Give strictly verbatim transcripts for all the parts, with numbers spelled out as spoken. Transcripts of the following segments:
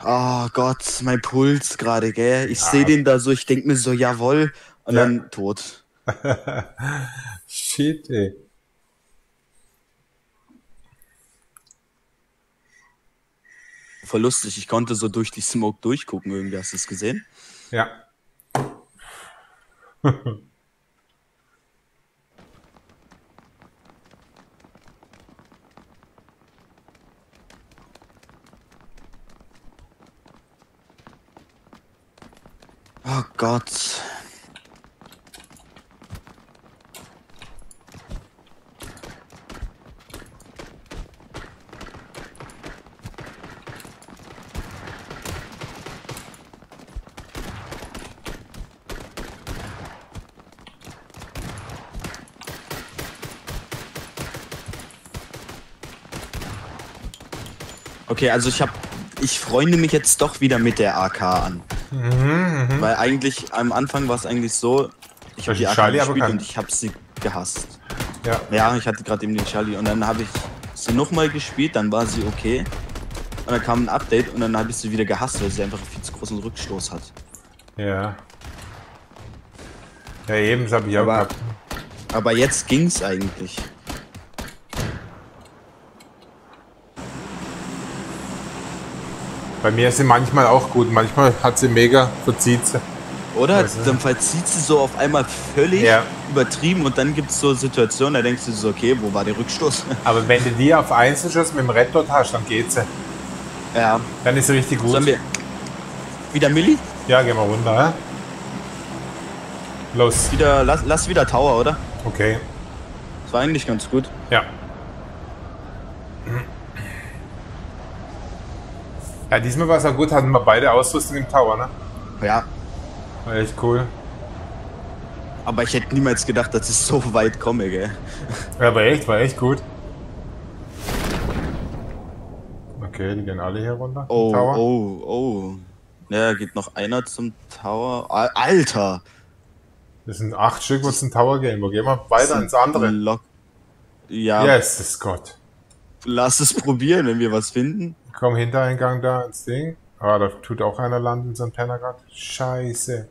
Oh Gott, mein Puls gerade, gell? Ich sehe Ah, den da so, ich denk mir so, jawohl, und ja. dann tot. Shit, ey. Voll lustig, ich konnte so durch die Smoke durchgucken irgendwie, hast du es gesehen? Ja. Oh Gott. Okay, also ich hab, ich freunde mich jetzt doch wieder mit der A K an. Mhm, mhm. Weil eigentlich, am Anfang war es eigentlich so, ich habe Hast du die A K Charlie gespielt und aberkannt? ich habe sie gehasst. Ja. Ja, ich hatte gerade eben den Charlie und dann habe ich sie nochmal gespielt, dann war sie okay. Und dann kam ein Update und dann habe ich sie wieder gehasst, weil sie einfach einen viel zu großen Rückstoß hat. Ja. Ja, eben, das habe ich auch Aber, gehabt. aber jetzt ging's eigentlich. Bei mir ist sie manchmal auch gut. Manchmal hat sie mega, verzieht sie. Oder? Weißt Dann du? verzieht sie so auf einmal völlig Ja. übertrieben und dann gibt's so Situationen, da denkst du so, okay, wo war der Rückstoß? Aber wenn du die auf Einzelschuss mit dem Red Dot hast, dann geht sie. Ja. Dann ist sie richtig gut. Sollen wir wieder Milli? Ja, gehen wir runter, hä? Los. Wieder, lass, lass wieder Tower, oder? Okay. Das war eigentlich ganz gut. Ja. Ja, diesmal war es auch gut, hatten wir beide Ausrüstung im Tower, ne? Ja. War echt cool. Aber ich hätte niemals gedacht, dass ich so weit komme, gell? Ja, war echt, war echt gut. Okay, die gehen alle hier runter. im Oh, Tower. oh, oh. Ja, geht noch einer zum Tower. Al- Alter! Das sind acht Stück, was zum Tower gehen. Wo gehen wir? Das Weiter sind ins andere. lock. Ja, Yes, ist Gott. lass es probieren, wenn wir was finden. Komm, Hintereingang da ins Ding. Ah, da tut auch einer landen, so ein Penner grad. Scheiße.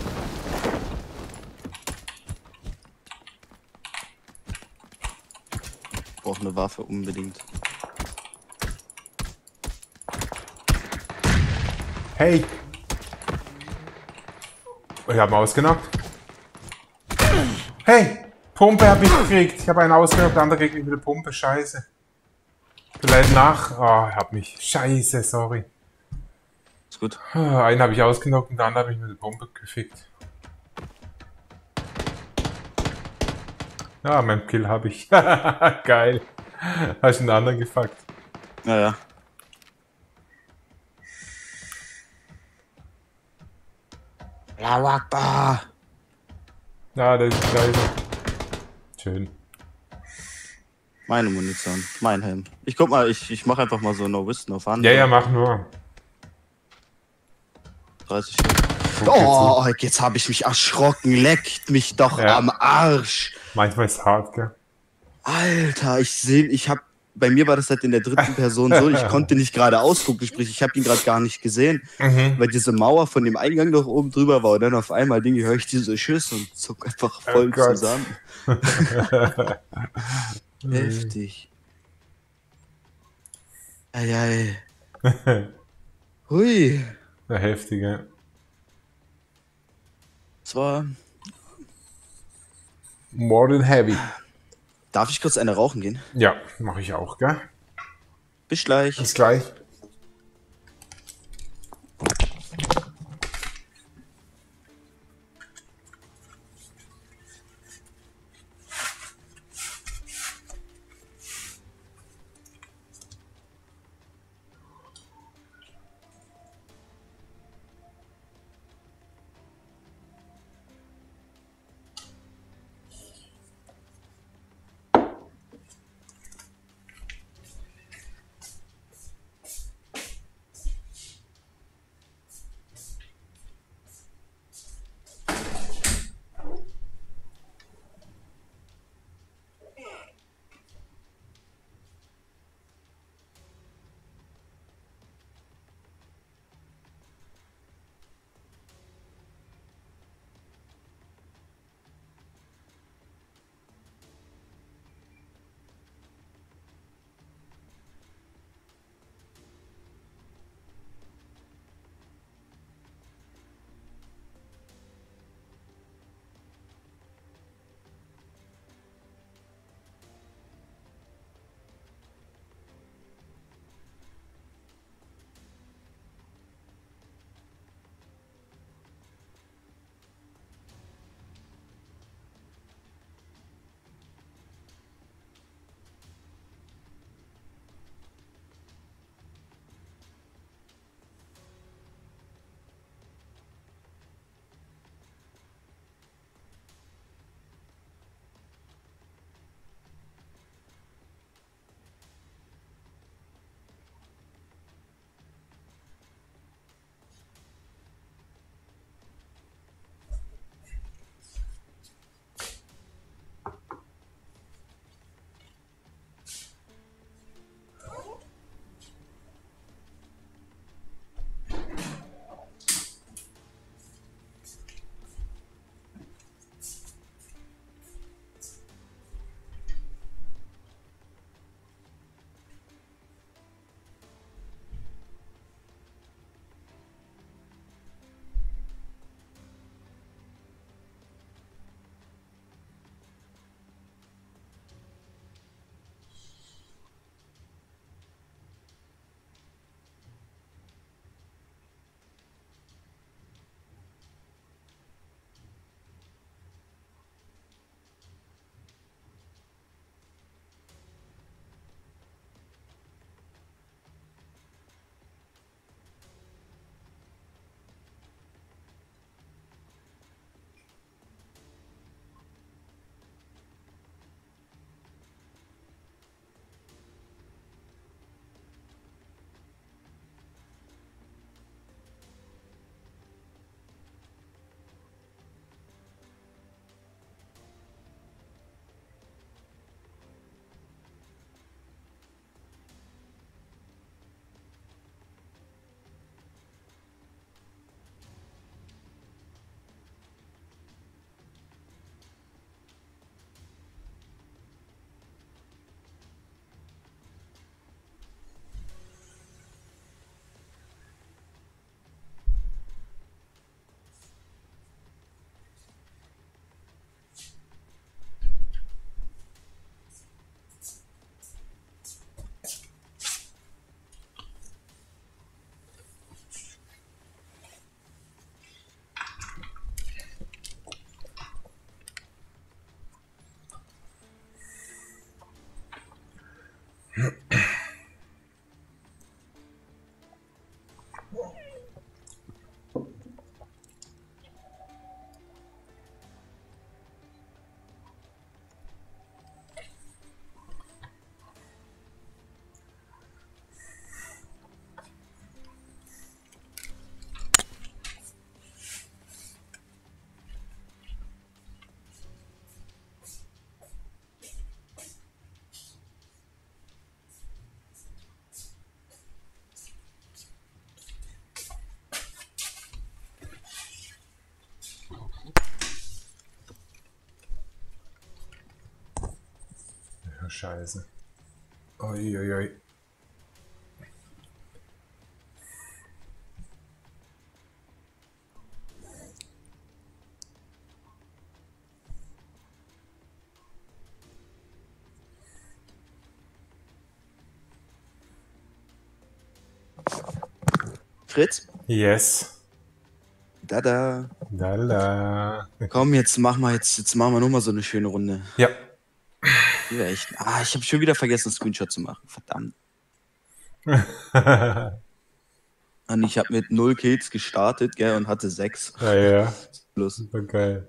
Ich brauche eine Waffe unbedingt. Hey! Ich hab ihn ausgenockt. Hey! Pumpe hab ich gekriegt. Ich habe einen ausgenockt, der andere kriegt mich wieder Pumpe. Scheiße. Vielleicht nach. Oh, ich hab mich. Scheiße, sorry. Ist gut. Ah, einen habe ich ausgenockt und der andere habe ich mit der Pumpe gefickt. Ja, mein Kill habe ich. Geil. Hast du den anderen gefuckt? Naja. Allahu Akbar. Ja, der ist geil. Schön. Meine Munition, mein Helm. Ich guck mal, ich, ich mach einfach mal so No Risk, No Fun. Ja, ja, mach nur. dreißig. Guck dir Oh, jetzt habe ich mich erschrocken. Leckt mich doch Ja. am Arsch. Manchmal ist es hart, gell? Alter, ich sehe, ich habe, bei mir war das halt in der dritten Person so, ich konnte nicht gerade ausgucken, sprich, ich habe ihn gerade gar nicht gesehen, Mhm. weil diese Mauer von dem Eingang noch oben drüber war und dann auf einmal, Dinge, höre ich diese Schüsse und zuck einfach voll Oh Gott. zusammen. Heftig. Eieiei. Hui. Der heftige. Das war. More than heavy. Darf ich kurz eine rauchen gehen? Ja, mache ich auch, gell? Bis gleich. Bis gleich. eine Scheiße. Uiuiui. Fritz? Yes. Da, da. Lala. Komm, jetzt machen wir jetzt, jetzt machen wir noch mal so eine schöne Runde. Ja. Die wäre echt. Ah, ich habe schon wieder vergessen, einen Screenshot zu machen. Verdammt. Und ich habe mit null Kills gestartet, gell, und hatte sechs. Ja, ja. Plus. Super geil.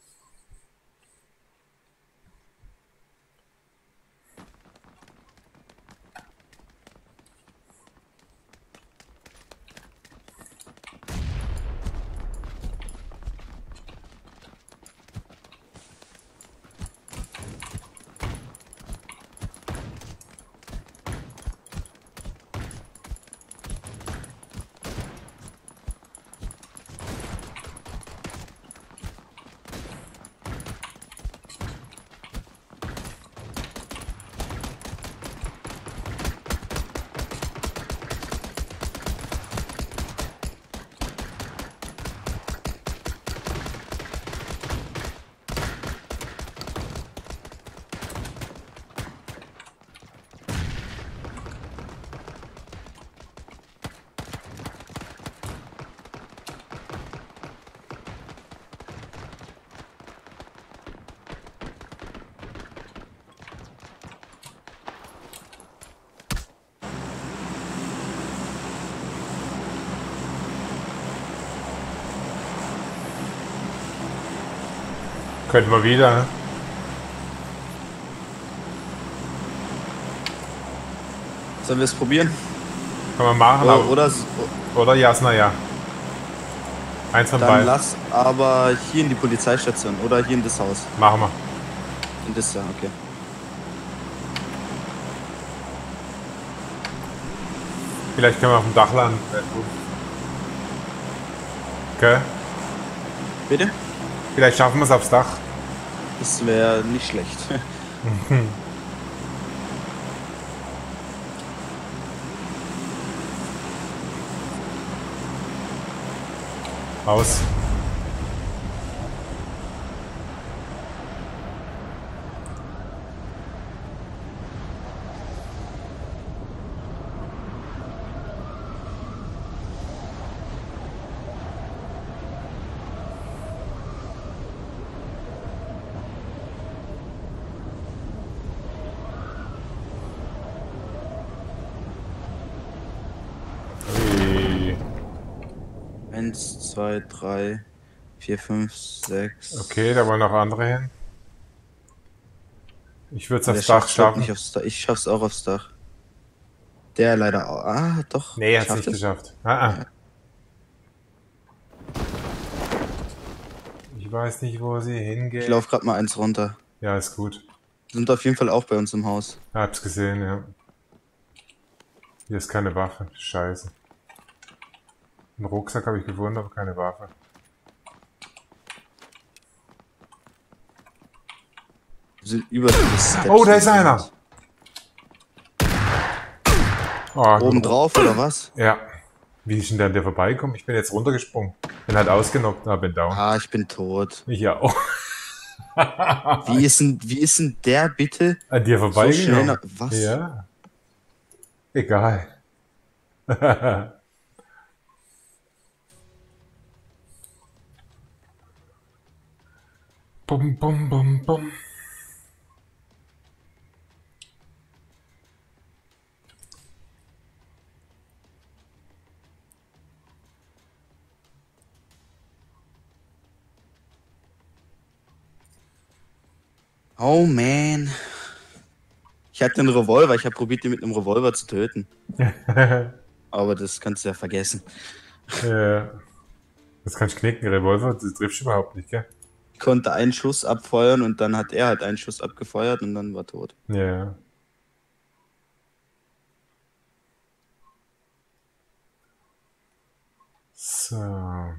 Könnten wir wieder, ne? Sollen wir es probieren? Kann man machen, Oder, aber, oder, oder Jasna, ja. Eins von dann beiden. lass aber hier in die Polizeistation oder hier in das Haus. Machen wir. In das, ja, okay. Vielleicht können wir auf dem Dach landen. Okay. Bitte? Vielleicht schaffen wir es aufs Dach. Das wäre nicht schlecht. Aus. Ui. Eins, zwei, drei, vier, fünf, sechs. Okay, da wollen noch andere hin. Ich würde es Der aufs Dach schafft's, glaub, schaffen. nicht aufs Dach. Ich schaff's auch aufs Dach. Der leider auch. Ah, doch. Nee, er hat es Schafft nicht es? geschafft. Ah, ah. Ja. Ich weiß nicht, wo sie Ich hingehen. laufe gerade mal eins runter. Ja, ist gut. Sind auf jeden Fall auch bei uns im Haus. Ich hab's gesehen, ja. Hier ist keine Waffe. Scheiße. Einen Rucksack habe ich gefunden, aber keine Waffe. Wir sind über die Steps. Oh, da ist einer! Oh, Oben drauf oder was? Ja. Wie ist denn der an dir vorbeigekommen? Ich bin jetzt runtergesprungen. Bin halt ausgenockt, aber bin down. Ah, ich bin tot. Ich ja auch. Wie ist denn, wie ist denn der bitte? An dir So schnell vorbeigekommen? nach, was? Ja. Egal. Bum, bum, bum, bum. Oh man. Ich hatte einen Revolver, ich habe probiert, ihn mit einem Revolver zu töten. Aber das kannst du ja vergessen. Ja. Das kannst du knicken, Revolver, das triffst du überhaupt nicht, gell? Ich konnte einen Schuss abfeuern und dann hat er halt einen Schuss abgefeuert und dann war tot. Ja. So.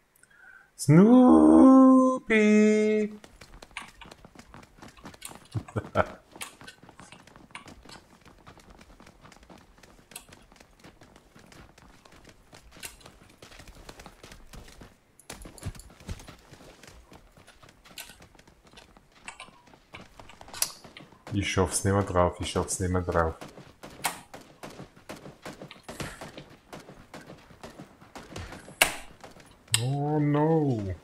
Snoopy. Ich schaff's nicht mehr drauf, ich schaff's nicht mehr drauf. Oh no.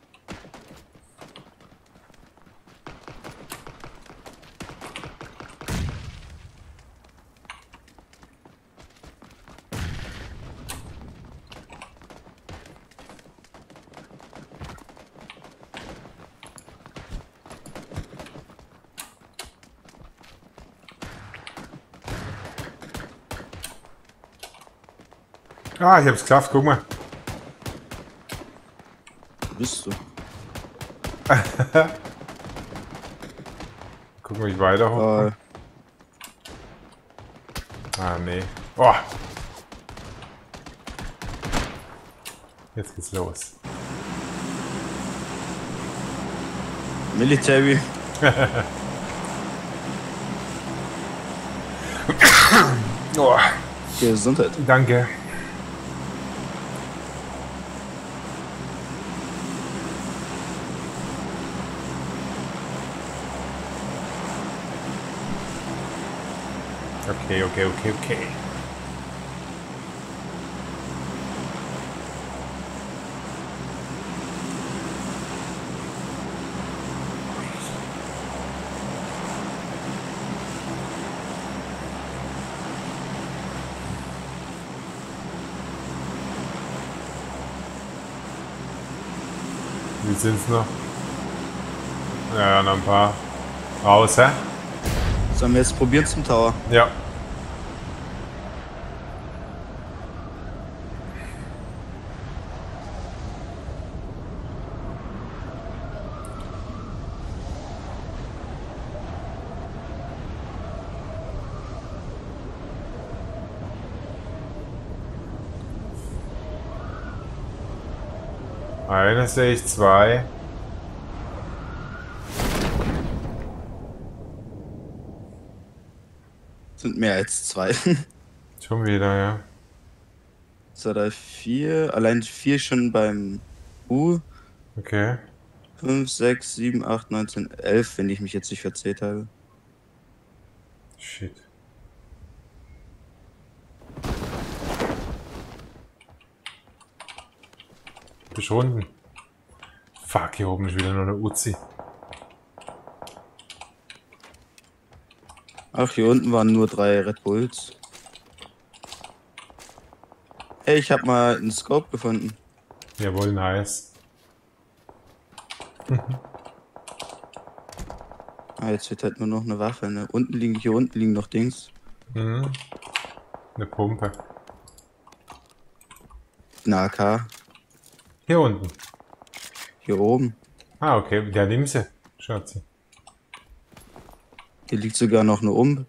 Ah, ich hab's geschafft, guck mal. Wo bist du? Guck mal, ich weiter hoch. Äh, Ah, nee. Oh. Jetzt geht's los. Military. Oh. Gesundheit. Danke. Okay, okay, okay, okay. Wie sind's noch? Ja, noch ein paar. Raus, hä? Sollen wir jetzt probieren zum Tower? Ja. Eine sehe ich, zwei. Sind mehr als zwei. Schon wieder, ja. So, da vier. Allein vier schon beim U. Okay. fünf, sechs, sieben, acht, neun, zehn, elf, wenn ich mich jetzt nicht verzählt habe. Shit. Bist du unten? Fuck, hier oben ist wieder nur eine Uzi. Ach, hier unten waren nur drei Red Bulls. Hey, ich hab mal einen Scope gefunden. Jawohl, nice. Ah, jetzt wird halt nur noch eine Waffe, ne? Unten liegen, hier unten liegen noch Dings. Mhm. Eine Pumpe. Eine A K. Hier unten. Hier oben. Ah, okay. Ja, nimm sie. Schatzi. Hier liegt sogar noch eine Um.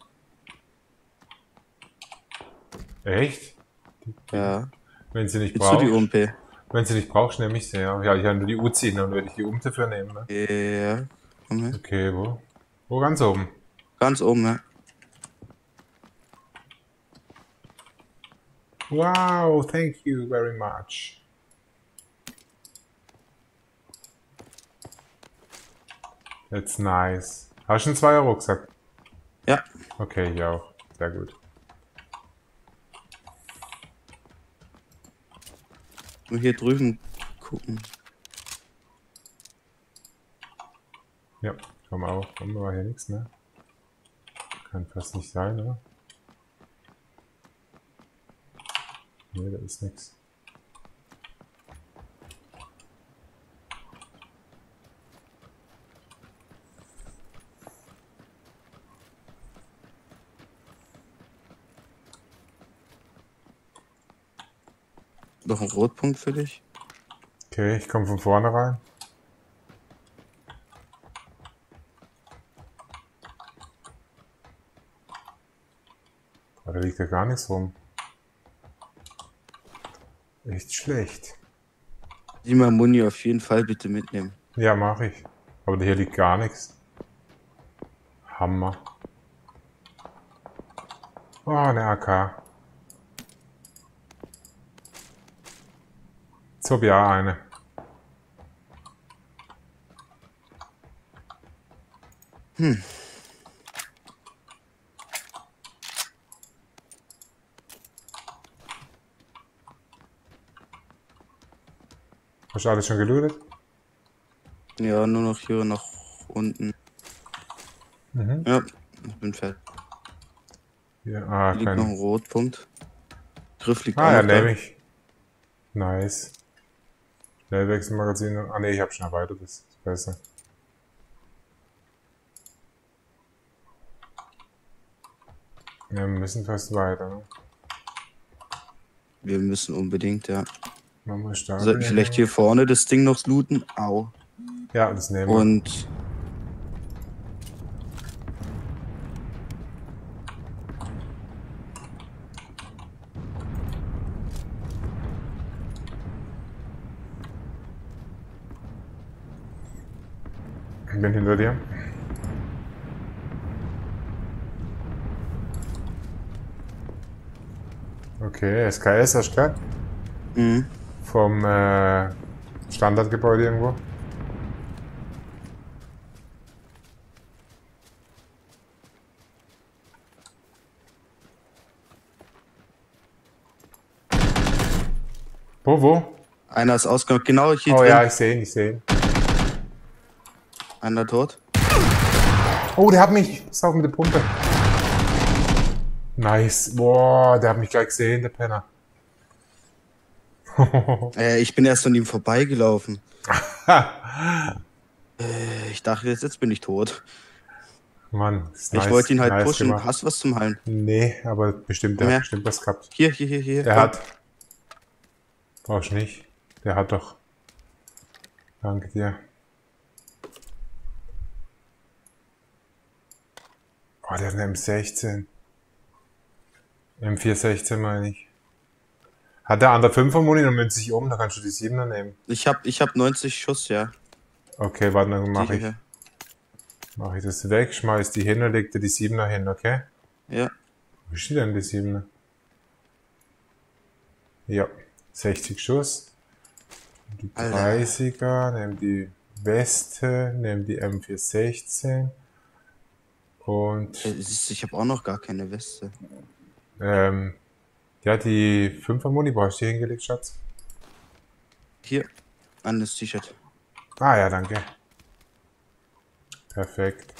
Echt? Ja. Wenn sie nicht Willst du brauchst. die U M P? Wenn sie nicht brauchst, nehme ich sie, ja. Ja, ich habe nur die Uzi, dann würde ich die Umte für nehmen. Ne? Ja. Komm her. Okay, wo? Wo ganz oben? Ganz oben, ja. Wow, thank you very much. That's nice. Hast du einen Zweier-Rucksack? Ja. Okay, ich auch. Sehr gut. Nur hier drüben gucken. Ja, komm auch. Komm, war hier nichts, ne? Kann fast nicht sein, oder? Ne, da ist nichts. Noch ein Rotpunkt für dich. Okay, ich komme von vorne rein. Da liegt ja gar nichts rum. Echt schlecht. Die mal Muni auf jeden Fall bitte mitnehmen. Ja, mache ich. Aber hier liegt gar nichts. Hammer. Oh, eine A K. Jetzt hab ich auch eine. Hm. Hast du alles schon gelootet? Ja, nur noch hier nach unten. Mhm. Ja, ich bin fertig. Hier, ah, Hier liegt noch ein kein... Rotpunkt. Griff liegt Ah, auch ja, noch da. nehme ich. Nice. Schnellwechselmagazin. Ah, ne, ich hab schon erweitert. Das ist besser. Ja, wir müssen fast weiter, ne? Wir müssen unbedingt, ja. Man muss stark Sollten vielleicht hier vorne das Ding noch looten. Au. Ja, das nehmen wir. Und Ich bin hinter dir. Okay, S K S, hast du gehört? mhm. Vom äh, Standardgebäude irgendwo. Wo, wo? Einer ist ausgenommen. Genau hier Oh drin. ja, ich sehe ihn, ich sehe ihn. Einer tot. Oh, der hat mich. Pass auf mit der Pumpe. Nice. Boah, der hat mich gleich gesehen, der Penner. Äh, ich bin erst an ihm vorbeigelaufen. äh, ich dachte, jetzt, jetzt bin ich tot. Mann, ist Ich nice, wollte ihn halt nice pushen. gemacht. Hast du was zum Heilen? Nee, aber bestimmt, der Komm hat her. bestimmt was gehabt. Hier, hier, hier, hier. Der komm. hat. Brauchst du nicht. Der hat doch. Danke dir. Oh, der hat eine M sechzehn. M vier sechzehn meine ich. Hat der andere fünfer Muni, dann münzt sich um, dann kannst du die siebener nehmen. Ich hab, ich hab neunzig Schuss, ja. Okay, warte, dann mach Die ich, hier. mach ich das weg, schmeiß die hin und leg dir die siebener hin, okay? Ja. Wo steht denn die siebener? Ja, sechzig Schuss. Die Alter. dreißiger, nehmen die Weste, nehmen die M vier sechzehn. Und Äh, siehst du, ich habe auch noch gar keine Weste. ähm, ja, die fünfer Muni, wo hast du die hingelegt, Schatz? Hier, an das T-Shirt. Ah ja, danke. Perfekt.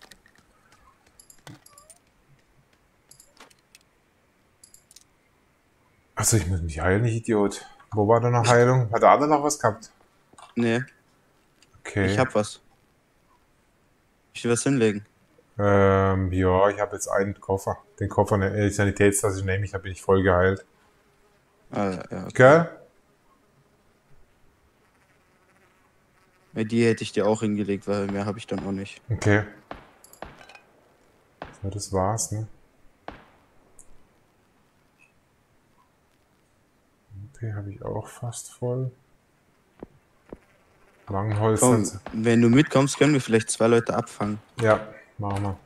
Achso, ich muss mich heilen, ich Idiot. Wo war da noch Heilung? Hat der andere noch was gehabt? Nee, Okay. ich hab was. Ich will was hinlegen. Ähm, ja, ich habe jetzt einen Koffer. Den Koffer, ne, die Sanitätstasse nehme ich, da bin ich voll geheilt. Ah, ja, okay. Gell? Ja, die hätte ich dir auch hingelegt, weil mehr habe ich dann auch nicht. Okay. So, das war's, ne? Okay, habe ich auch fast voll. Langenholz. Komm, dann- wenn du mitkommst, können wir vielleicht zwei Leute abfangen. Ja, machen wir.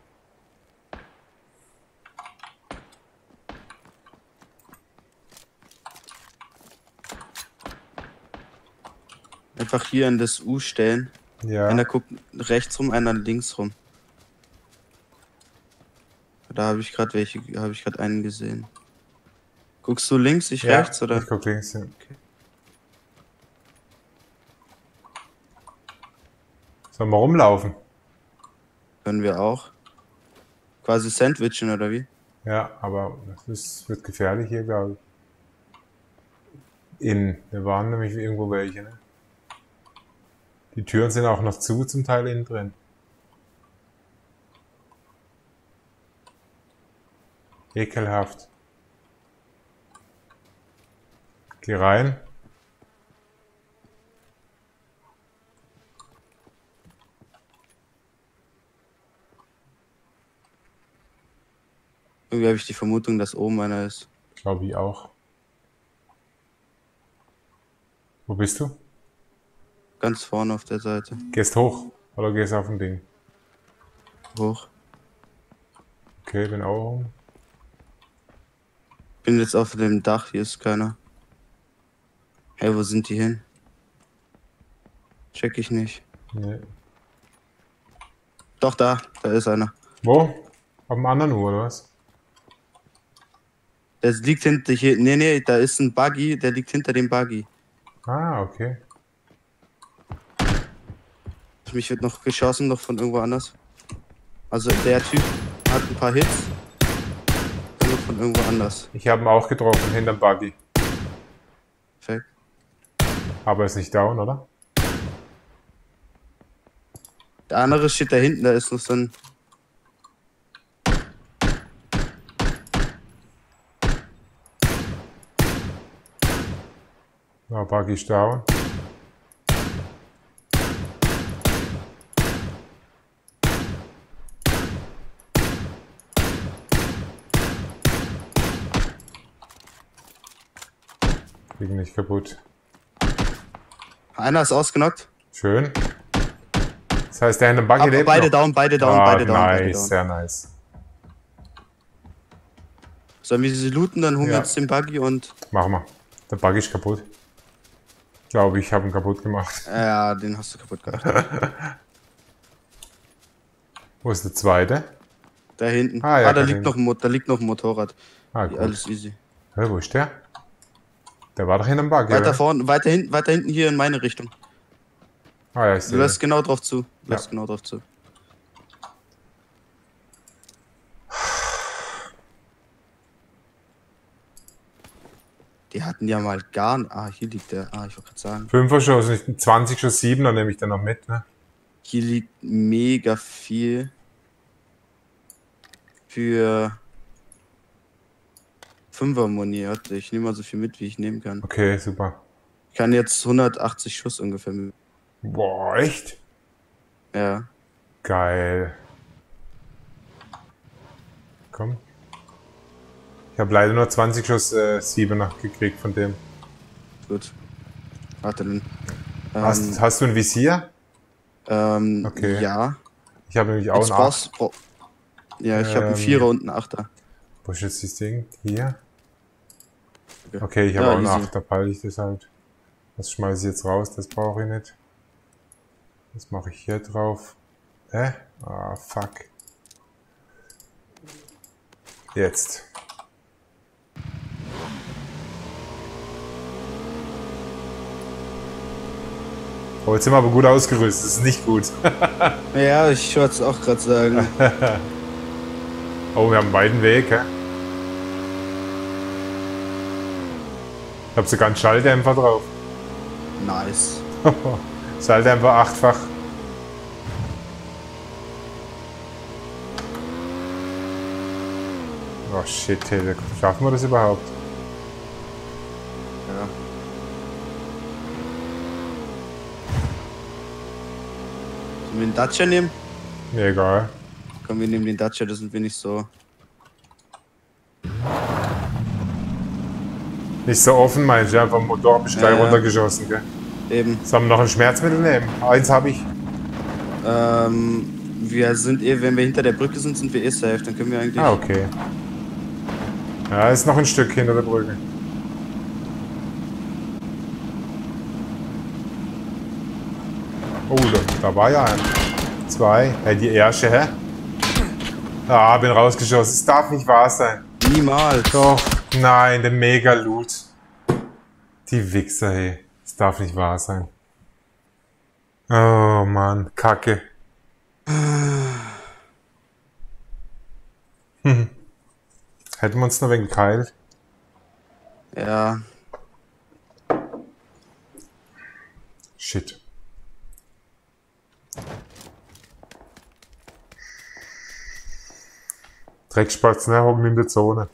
Einfach hier in das U stellen. Ja. Einer guckt rechts rum, einer links rum. Da habe ich gerade welche, habe ich gerade einen gesehen. Guckst du links, ich Ja, rechts, oder? ich guck links hin. Okay. Sollen wir rumlaufen? Können wir auch. Quasi sandwichen, oder wie? Ja, aber das ist, wird gefährlich hier, glaube ich. Innen. Da waren nämlich irgendwo welche, ne? Die Türen sind auch noch zu, zum Teil innen drin. Ekelhaft. Geh rein. Irgendwie habe ich die Vermutung, dass oben einer ist. Glaube ich auch. Wo bist du? Ganz vorne auf der Seite. Gehst hoch oder gehst auf ein Ding? Hoch. Okay, bin auch rum. Bin jetzt auf dem Dach, hier ist keiner. Hey, wo sind die hin? Check ich nicht. Nee. Doch, da, da ist einer. Wo? Auf dem anderen Uhr, oder was? Der liegt hinter hier. Nee, nee, da ist ein Buggy, der liegt hinter dem Buggy. Ah, okay. Mich wird noch geschossen, noch von irgendwo anders. Also der Typ hat ein paar Hits. Nur von irgendwo anders. Ich habe ihn auch getroffen, hinterm Buggy. Perfekt. Aber ist nicht down, oder? Der andere steht da hinten, da ist noch so ein... Ja, Buggy ist down. Kriegen nicht kaputt. Einer ist ausgenockt. Schön. Das heißt, der hinterm Buggy Aber lebt beide noch. down, beide down, Ah, beide down, nice, beide down. sehr nice. Sollen wir sie looten, dann holen wir Ja. jetzt den Buggy und... Machen wir. Der Buggy ist kaputt. Ich glaube, ich habe ihn kaputt gemacht. Ja, den hast du kaputt gemacht. Wo ist der zweite? Da hinten. Ah, ja, ah da, da liegt hinten. noch ein Mo da liegt noch ein Motorrad. Ah, gut. Alles easy. Hey, wo ist der? Der war doch hinterm Buggy, Weiter oder? vorne, weiter hinten, weiter hinten hier in meine Richtung. Ah, ja, ich Du sehe. lässt genau drauf zu. Du lässt Ja. genau drauf zu. Die hatten ja mal gar nicht. Ah, hier liegt der. Ah, ich wollte gerade sagen. Fünfer Schuss, nicht zwanzig Schuss, sieben, dann nehme ich den noch mit, ne? Hier liegt mega viel. Für fünfer Moni. Warte, ich nehme mal so viel mit, wie ich nehmen kann. Okay, super. Ich kann jetzt hundertachtzig Schuss ungefähr mit. Boah, echt? Ja. Geil. Komm. Ich habe leider nur zwanzig Schuss äh, Siebener gekriegt von dem. Gut. Warte dann. Ähm, Hast, hast du ein Visier? ähm, Okay. Ja. Ich habe nämlich auch Jetzt ein Acht. brauchst, brauch, ja, ich habe einen Ähm, Vierer und einen Achter. Wo ist jetzt das Ding? Hier? Okay. Okay, ich habe Ja, auch einen easy. Acht, da peile ich das halt. Das schmeiße ich jetzt raus, das brauche ich nicht. Das mache ich hier drauf. Hä? Ah, fuck. Jetzt. Oh, jetzt sind wir aber gut ausgerüstet, das ist nicht gut. Ja, ich wollte es auch gerade sagen. Oh, wir haben einen weiten Weg, hä? Ich habe sogar einen Schalldämpfer drauf. Nice. Schalldämpfer achtfach. Oh shit, hey, schaffen wir das überhaupt? Ja. Sollen wir den Dacia nehmen? Mir egal. Komm, wir nehmen den Dacia, da sind wir nicht so. Nicht so offen, meinst du? Einfach Motor bis steil Ja, ja. runtergeschossen, gell? Eben. Sollen wir noch ein Schmerzmittel nehmen? Eins habe ich. Ähm, wir sind eh, wenn wir hinter der Brücke sind, sind wir eh safe. Dann können wir eigentlich. Ah, okay. Ja, ist noch ein Stück hinter der Brücke. Oh, da, da war ja ein. Zwei. Hey, die erste, hä? Ah, bin rausgeschossen. Es darf nicht wahr sein. Niemals. Doch. Nein, der Mega-Loot. Die Wichser, hey. Es darf nicht wahr sein. Oh, Mann. Kacke. Hm. Hätten wir uns noch wegen geheilt? Ja. Shit. Dreckspatzen, ne? Hocken in der Zone.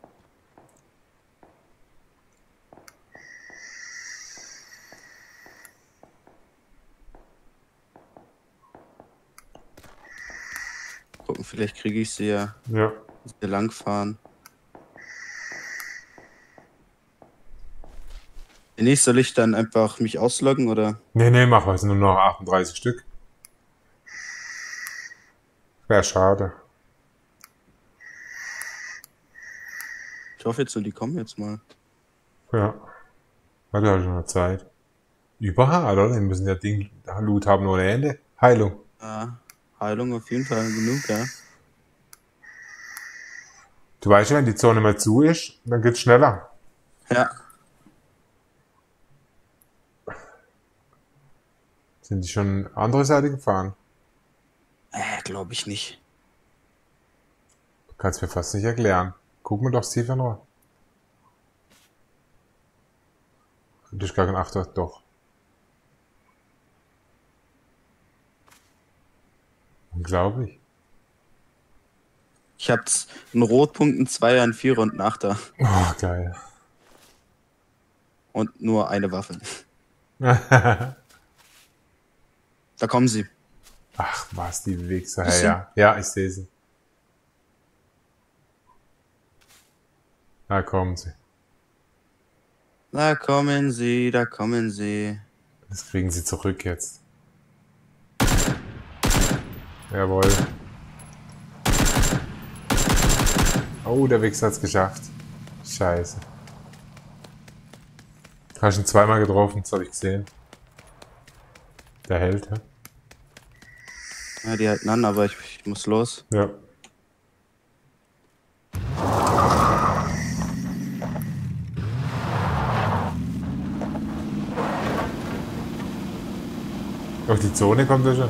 Gucken, vielleicht kriege ich sie ja Ja. hier langfahren. Nicht soll ich dann einfach mich ausloggen oder? Nee, nee, mach was. Nur noch achtunddreißig Stück. Wäre schade. Ich hoffe jetzt nur, die kommen jetzt mal. Ja. Hat ja schon noch Zeit. Überhart, oder? Wir müssen ja Ding, Loot haben ohne Ende. Heilung. Ja, Heilung auf jeden Fall genug, ja. Du weißt ja, wenn die Zone mal zu ist, dann geht's schneller. Ja. Sind die schon andere Seite gefahren? Äh, glaube ich nicht. Kannst mir fast nicht erklären. Guck mal doch tiefer noch. Du hast gar keinen Achter, doch. Unglaublich. Ich hab einen Rotpunkt, einen Zweier, einen Vierer und einen Achter. Oh, geil. Und nur eine Waffe. Da kommen sie. Ach, was, die Wichser. Ist Hey, sie? ja. Ja, ich sehe sie. Da kommen sie. Da kommen sie, da kommen sie. Das kriegen sie zurück jetzt. Jawohl. Oh, der Wichser hat's geschafft. Scheiße. Hast ihn zweimal getroffen, das habe ich gesehen. Der hält, ja? Ja, die halten an, aber ich, ich muss los. Ja. Auf die Zone kommt er schon.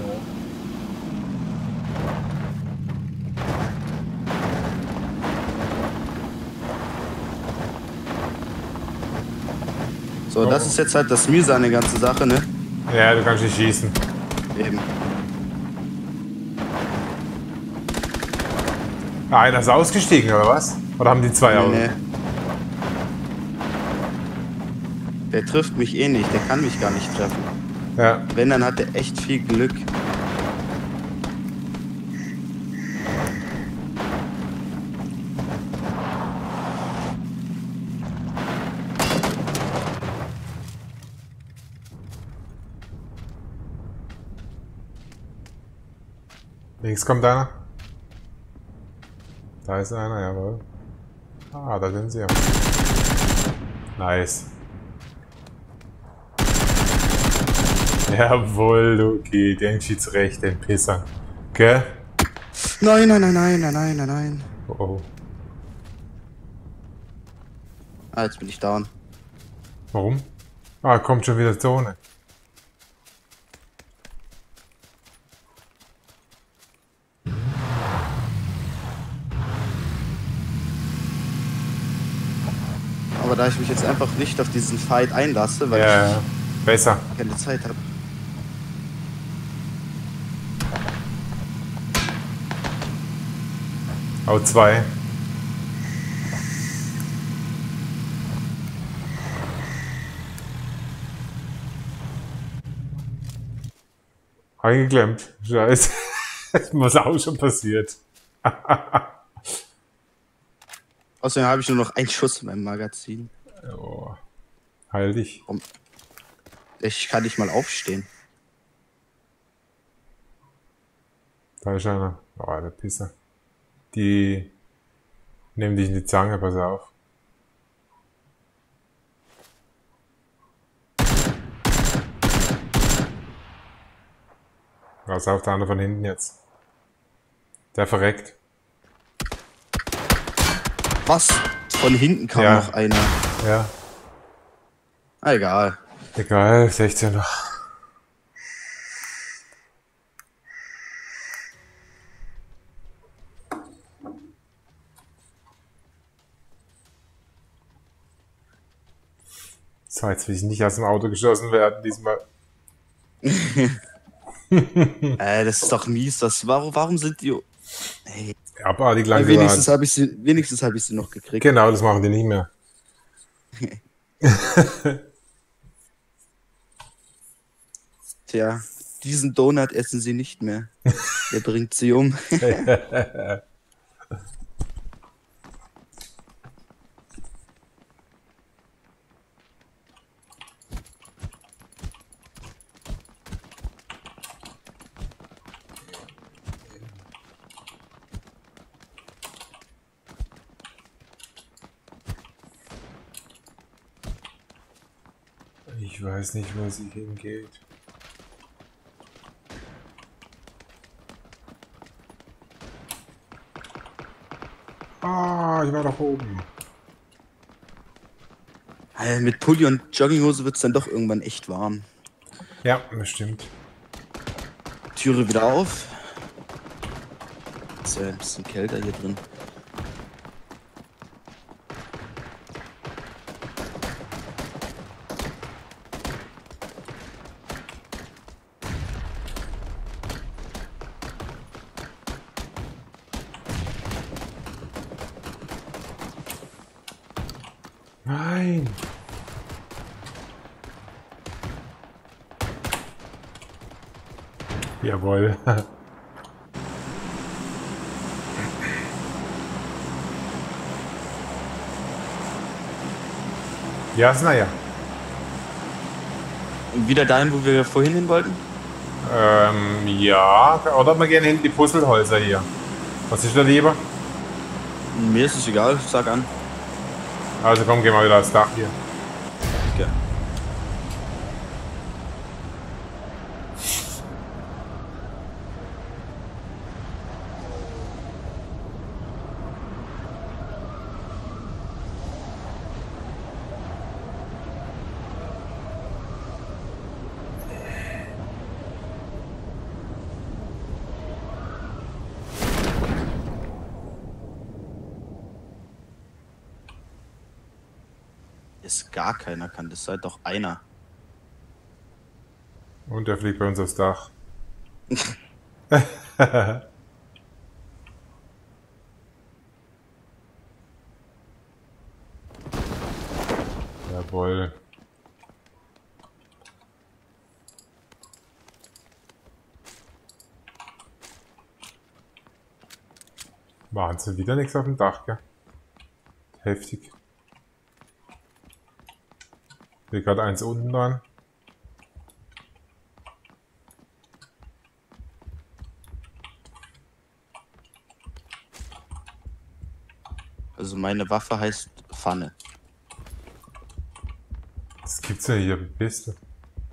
So, das ist jetzt halt das Miese an der ganzen Sache, ne? Ja, du kannst nicht schießen. Eben. Ah, einer ist ausgestiegen, oder was? Oder haben die zwei auch? Nee, nee. Der trifft mich eh nicht, der kann mich gar nicht treffen. Ja. Wenn, dann hat er echt viel Glück. Links kommt einer. Da ist einer, jawohl. Ah, da sind sie ja. Nice. Jawohl, okay, den schießt recht, den Pisser. Gell? Nein, nein, nein, nein, nein, nein, nein, nein. Oh, oh. Ah, jetzt bin ich down. Warum? Ah, kommt schon wieder Zone. Aber da ich mich jetzt einfach nicht auf diesen Fight einlasse, weil Ja, ja. Besser. ich keine Zeit habe. Au zwei. Eingeklemmt. Scheiße. Das muss auch schon passiert. Außerdem habe ich nur noch einen Schuss in meinem Magazin. Oh. Heil dich. Ich kann nicht mal aufstehen. Da ist einer. Oh, der Pisser. Die nehmen dich in die Zange, pass auf. Pass auf, der andere von hinten jetzt. Der verreckt. Was? Von hinten kam Ja. noch einer. Ja. Ah, egal. Egal, sechzehn noch. So, jetzt will ich nicht aus dem Auto geschossen werden diesmal. Äh, das ist doch mies. Das, warum, warum sind die... Hey, Abartig lang wenigstens gewartet. habe ich sie, wenigstens habe ich sie noch gekriegt. Genau, das machen die nicht mehr. Tja, diesen Donut essen sie nicht mehr. Der bringt sie um. Ich weiß nicht, wo sie hingeht. Ah, ich war doch oben. Äh, mit Pulli und Jogginghose wird es dann doch irgendwann echt warm. Ja, das stimmt. Türe wieder auf. Ist ja ein bisschen kälter hier drin. Nein. Jawohl. Ja, ist naja. Wieder dahin, wo wir vorhin hin wollten? Ähm, ja. Oder wir gehen hin die Puzzlehäuser hier. Was ist da lieber? Mir ist es egal, sag an. Also komm, gehen wir wieder aufs Dach hier. Okay. Ist gar keiner, kann das sein, doch einer. Und der fliegt bei uns aufs Dach. Jawohl. Wahnsinn, wieder nichts auf dem Dach, gell? Heftig. Hier gerade eins unten dran. Also meine Waffe heißt Pfanne. Das gibt's ja hier, wie bist du?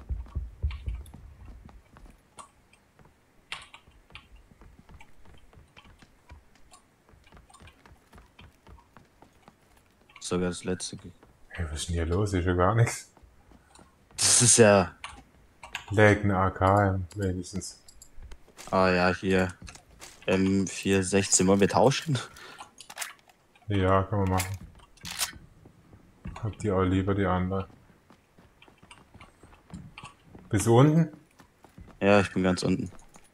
Sogar das letzte. ge- Hey, was ist denn hier los? Ist ja gar nichts. Das ist ja. Leg eine A K wenigstens. Ah ja, hier. M vier sechzehn. Wollen wir tauschen? Ja, kann man machen. Hab die auch lieber, die andere. Bis unten? Ja, ich bin ganz unten.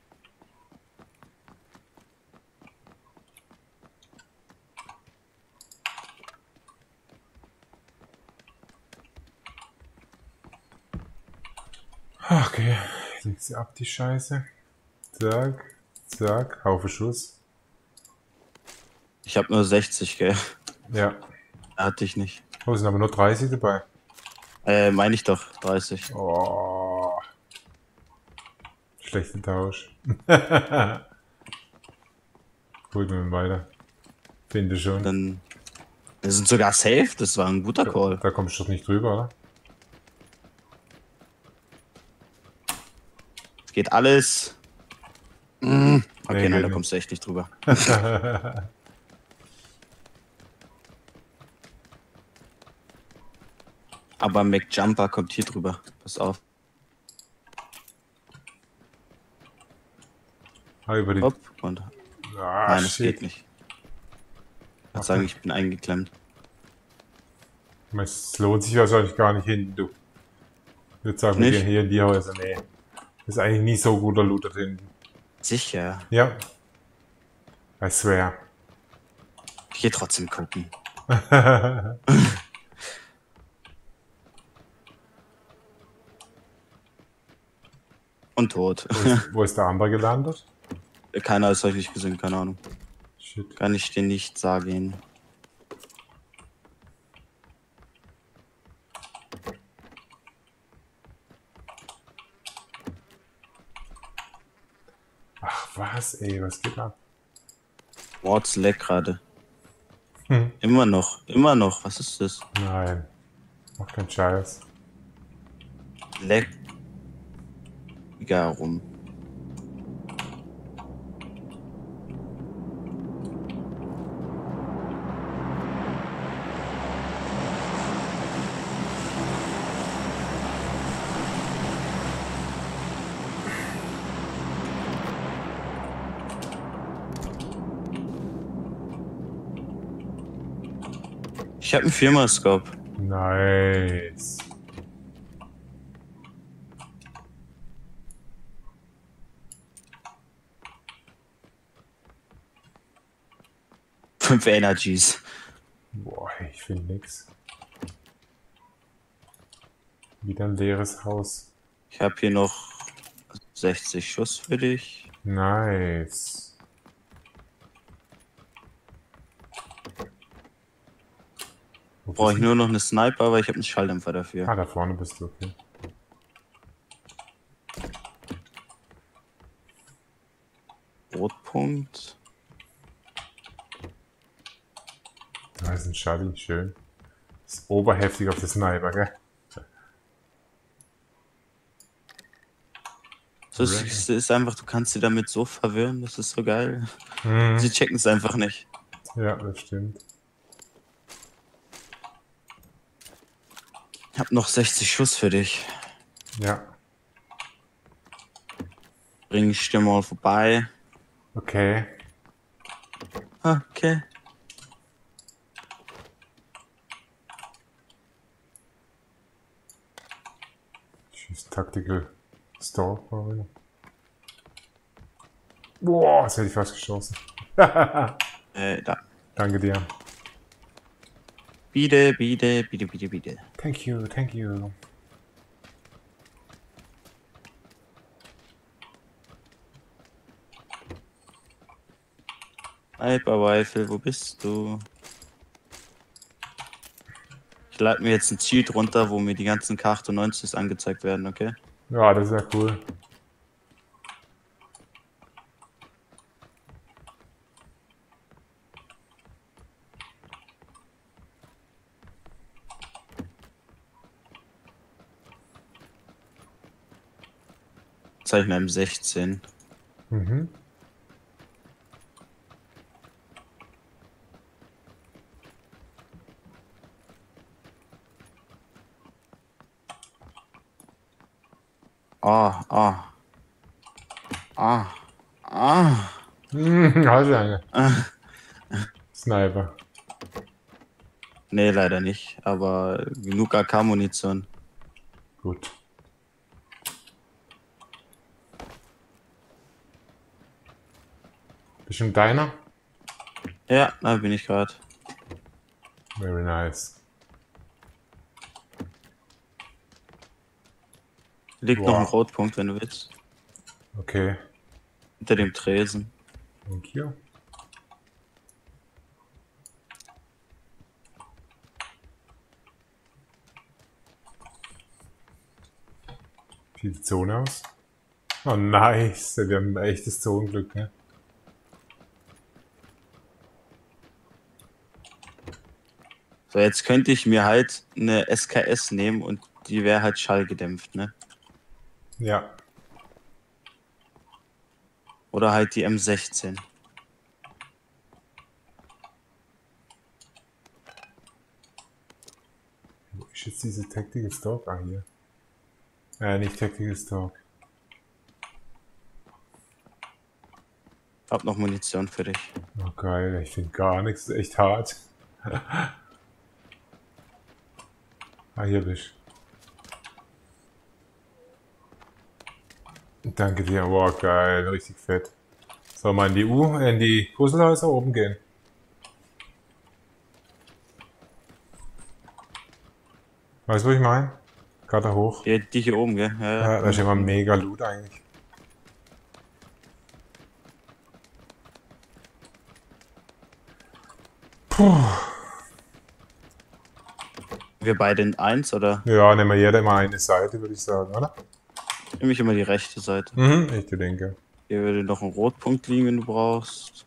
Okay, leg sie ab, die Scheiße. Zack, zack, Haufe Schuss. Ich habe nur sechzig, gell? Ja. Hatte ich nicht. Oh, sind aber nur dreißig dabei. Äh, meine ich doch. dreißig. Oh. Schlechter Tausch. Gut, wir weiter. Finde schon. Dann. Wir sind sogar safe. Das war ein guter Call. Da kommst du doch nicht drüber, oder? Geht alles. Mm. Okay, Nee, nein, geht da kommst du echt nicht drüber. Aber McJumper kommt hier drüber. Pass auf. Ah, über die... Hopp. Und. Ah, Nein, das shit. geht nicht. Ich würde sagen, ich bin eingeklemmt. Ich meine, es lohnt sich wahrscheinlich gar nicht hin, du. Ich würde sagen, wir Nicht? gehen hier in die Häuser. Nee. Das ist eigentlich nie so guter Loot da hinten. Sicher. Ja. I swear. Ich geh trotzdem gucken. Und tot. Wo ist, wo ist der andere gelandet? Keiner ist euch nicht gesehen, keine Ahnung. Shit. Kann ich dir nicht sagen. Ach was, ey, was geht ab? Mordsleck gerade. Lecker rum. Ich habe einen Firma-Scope. Nice. Fünf Energies. Boah, ich finde nix. Wieder ein leeres Haus. Ich habe hier noch sechzig Schuss für dich. Nice. Brauche ich nur noch eine Sniper, aber ich habe einen Schalldämpfer dafür. Ah, da vorne bist du, okay. Rotpunkt. Da ist ein Schalli, schön. Ist oberheftig auf der Sniper, gell? Das ist, ist einfach, du kannst sie damit so verwirren, das ist so geil. Mhm. Sie checken es einfach nicht. Ja, das stimmt. Ich habe noch sechzig Schuss für dich. Ja. Bring ich dir mal vorbei. Okay. Okay. Schieß Tactical Store. Boah, das hätte ich fast geschossen. Äh, da. Danke dir. Bitte, bitte, bitte, bitte, bitte. Thank you, thank you. Hyperweifel, wo bist du? Ich lade mir jetzt ein Cheat runter, wo mir die ganzen K achtundneunzigs angezeigt werden, okay? Ja, das ist ja cool. Zeichner M sechzehn. Mhm. Ah, ah. Ah. Ah. Hm, also eine. ah. Sniper. Nee, leider nicht. Aber genug A K-Munition. Gut. Bestimmt deiner? Ja, da bin ich gerade. Very nice. Liegt Boah. noch ein Rotpunkt, wenn du willst. Okay. Hinter dem Tresen. Thank you. Wie sieht die Zone aus? Oh, nice. Wir haben ein echtes Zonenglück, ne? So, jetzt könnte ich mir halt eine S K S nehmen und die wäre halt schallgedämpft, ne? Ja. Oder halt die M sechzehn. Wo ist jetzt diese Tactical Stock? Ah, hier. Äh, nicht Tactical Stock. Hab noch Munition für dich. Oh, geil. Ich finde gar nichts. Das ist echt hart. Ah, hier bist du. Danke dir. Wow, geil. Richtig fett. Soll mal in die U, in die Puzzlehäuser oben gehen? Weißt du, was ich meine? Gerade da hoch. Die, die hier oben, gell? Ja, ja. Ja, da ist immer mega Loot eigentlich. Puh. Wir beide in eins, oder? Ja, nehmen wir jeder mal eine Seite, würde ich sagen, oder? Nehme ich immer die rechte Seite. Mhm, ich denke. Hier würde noch ein Rotpunkt liegen, wenn du brauchst.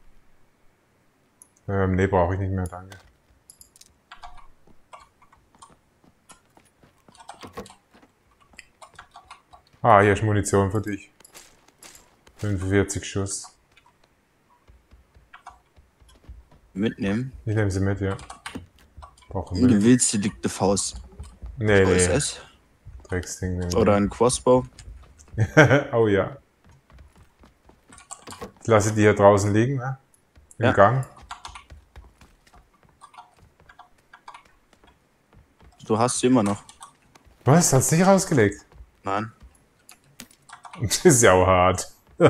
Ähm, nee, brauche ich nicht mehr, danke. Ah, hier ist Munition für dich. fünfundvierzig Schuss. Mitnehmen. Ich nehme sie mit, ja. Brauchen wir Du nicht. willst die dicke Faust. Nee, O S nee. S. Drecksding. Nee, Oder nee. ein Crossbow. Oh ja. Ich lasse die hier draußen liegen, ne? Im Ja. Gang. Du hast sie immer noch. Was? Hast du nicht rausgelegt? Nein. Das ist ja auch hart. Oh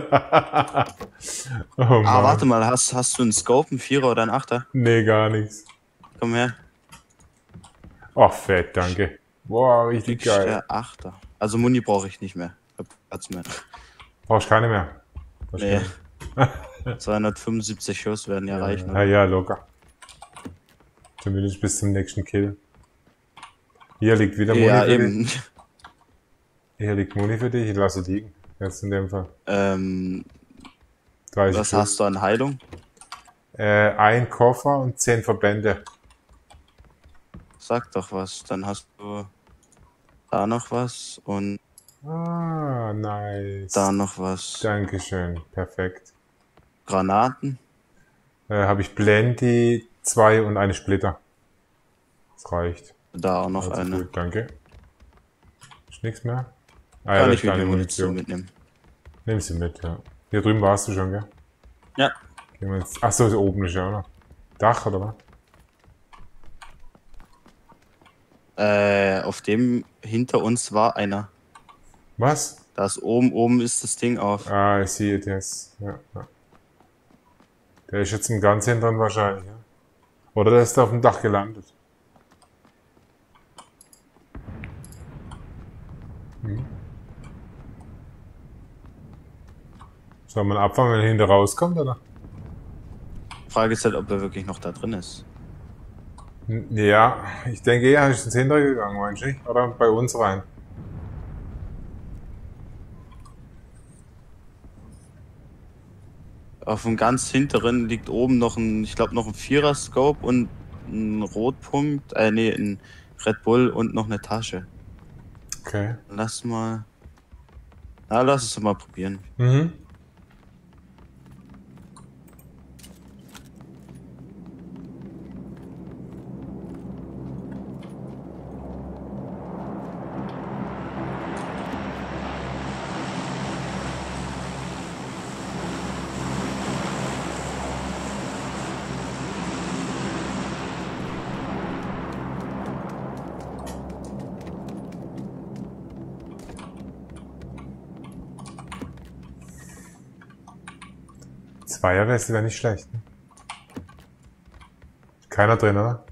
Ah, Mann. warte mal, hast, hast du einen Scope, einen Vierer oder einen Achter? Nee, gar nichts. Komm her. Oh, fett, danke. Boah, richtig Kriegst geil. der Achter. Also Muni brauche ich nicht mehr. Ich hab Platz mehr. Brauchst keine mehr. Das Nee. stimmt. zweihundertfünfundsiebzig Schuss werden ja, Ja, reichen. ja, Oder? ja, locker. Zumindest bis zum nächsten Kill. Hier liegt wieder Muni Ja, für eben. dich. Hier liegt Muni für dich. Ich lasse liegen. Jetzt in dem Fall. ähm, dreißig was Schuss. hast du an Heilung? Äh, ein Koffer und zehn Verbände. Sag doch was. Dann hast du da noch was und Ah, nice. da noch was. Dankeschön. Perfekt. Granaten. Äh, habe ich Blendy, zwei und eine Splitter. Das reicht. Da auch noch Also eine. gut, danke. Ist nichts mehr? Ah, Kann da ich ist mir eine die Munition Munition. mitnehmen. Nimm sie mit, ja. Hier drüben warst du schon, gell? Ja. Gehen wir jetzt. Achso, so oben ist ja auch noch. Dach, oder was? Äh, auf dem hinter uns war einer. Was? Da ist oben, oben ist das Ding auf. Ah, ich sehe das. Ja, ja. Der ist jetzt im ganz hinteren wahrscheinlich, ja? Oder der ist auf dem Dach gelandet. Hm. Soll man abfangen, wenn er hinter rauskommt, oder? Frage ist halt, ob er wirklich noch da drin ist. Hm, ja, ich denke eher, er ist ins Hintere gegangen, meinst du nicht? Oder bei uns rein. Auf dem ganz hinteren liegt oben noch ein, ich glaube noch ein Vierer-Scope und ein Rotpunkt, äh nee, ein Red Bull und noch eine Tasche. Okay. Lass mal. Na, lass es doch mal probieren. Mhm. Zweierweste wäre nicht schlecht. Ne? Keiner drin, oder?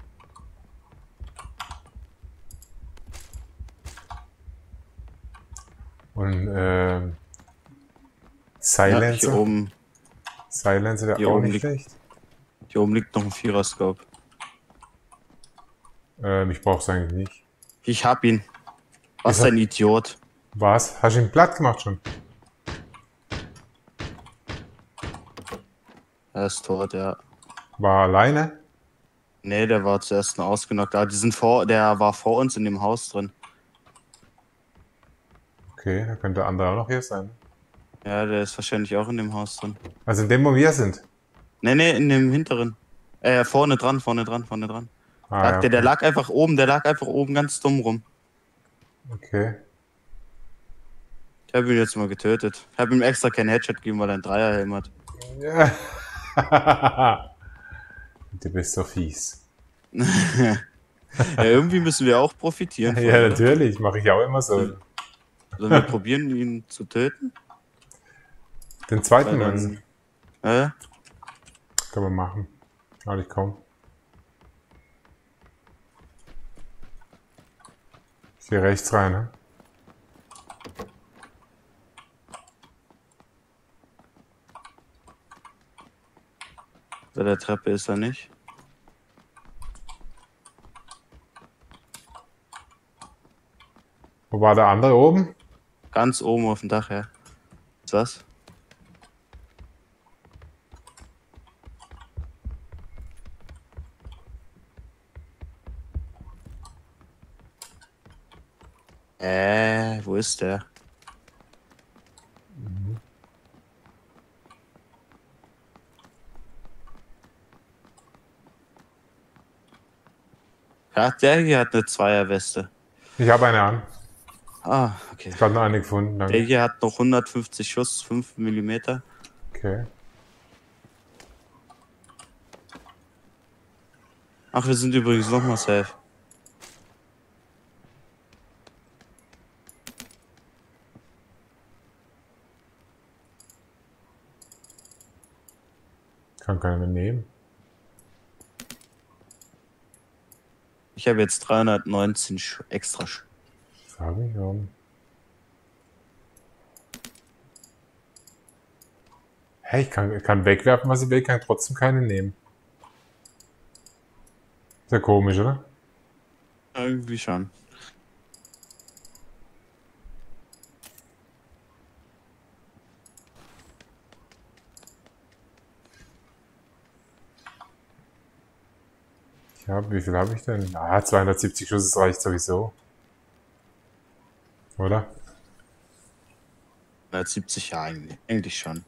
Und äh, Ja, Silencer. hier oben, Silencer wäre hier auch oben nicht liegt- schlecht. hier oben liegt noch ein Vierer-Scope. Ähm, ich brauche es eigentlich nicht. Ich hab ihn. Was Ich hab- ein Idiot. Was? Hast du ihn platt gemacht schon? Er ist tot, ja. War er alleine? Nee, der war zuerst noch ausgenockt. Ah, die sind vor, der war vor uns in dem Haus drin. Okay, da könnte der andere auch noch hier sein. Ja, der ist wahrscheinlich auch in dem Haus drin. Also in dem, wo wir sind. Nee, nee, in dem hinteren. Äh, vorne dran, vorne dran, vorne dran. Ah, Lag, ja, der, der okay. lag einfach oben, der lag einfach oben ganz dumm rum. Okay. Ich habe ihn jetzt mal getötet. Ich habe ihm extra keinen Headshot gegeben, weil er einen Dreierhelm hat. Ja. Du bist so fies. Ja, irgendwie müssen wir auch profitieren. Von, Ja, oder? natürlich. Mache ich auch immer so. Sollen wir probieren, ihn zu töten? Den zweiten Weil Mann dann, äh, können wir machen. Aber ich komm. Ich gehe rechts rein, ne? bei der Treppe ist er nicht. Wo war der andere oben? Ganz oben auf dem Dach, ja. Ist was? Äh, wo ist der? Ja, der hier hat eine Zweierweste. Ich habe eine an. Ah, okay. Ich habe noch eine gefunden, Der danke. hier hat noch hundertfünfzig Schuss, fünf Millimeter. Okay. Ach, wir sind übrigens nochmal safe. Kann keiner mehr nehmen. Ich habe jetzt dreihundertneunzehn Sch extra Sch Frag mich warum. Hey, ich kann, ich kann wegwerfen, was ich will, kann trotzdem keine nehmen. Ist ja komisch, oder? Irgendwie schon. Ich habe, wie viel habe ich denn? Ah, zweihundertsiebzig Schuss, das reicht sowieso. Oder? hundertsiebzig Jahre eigentlich. Eigentlich schon.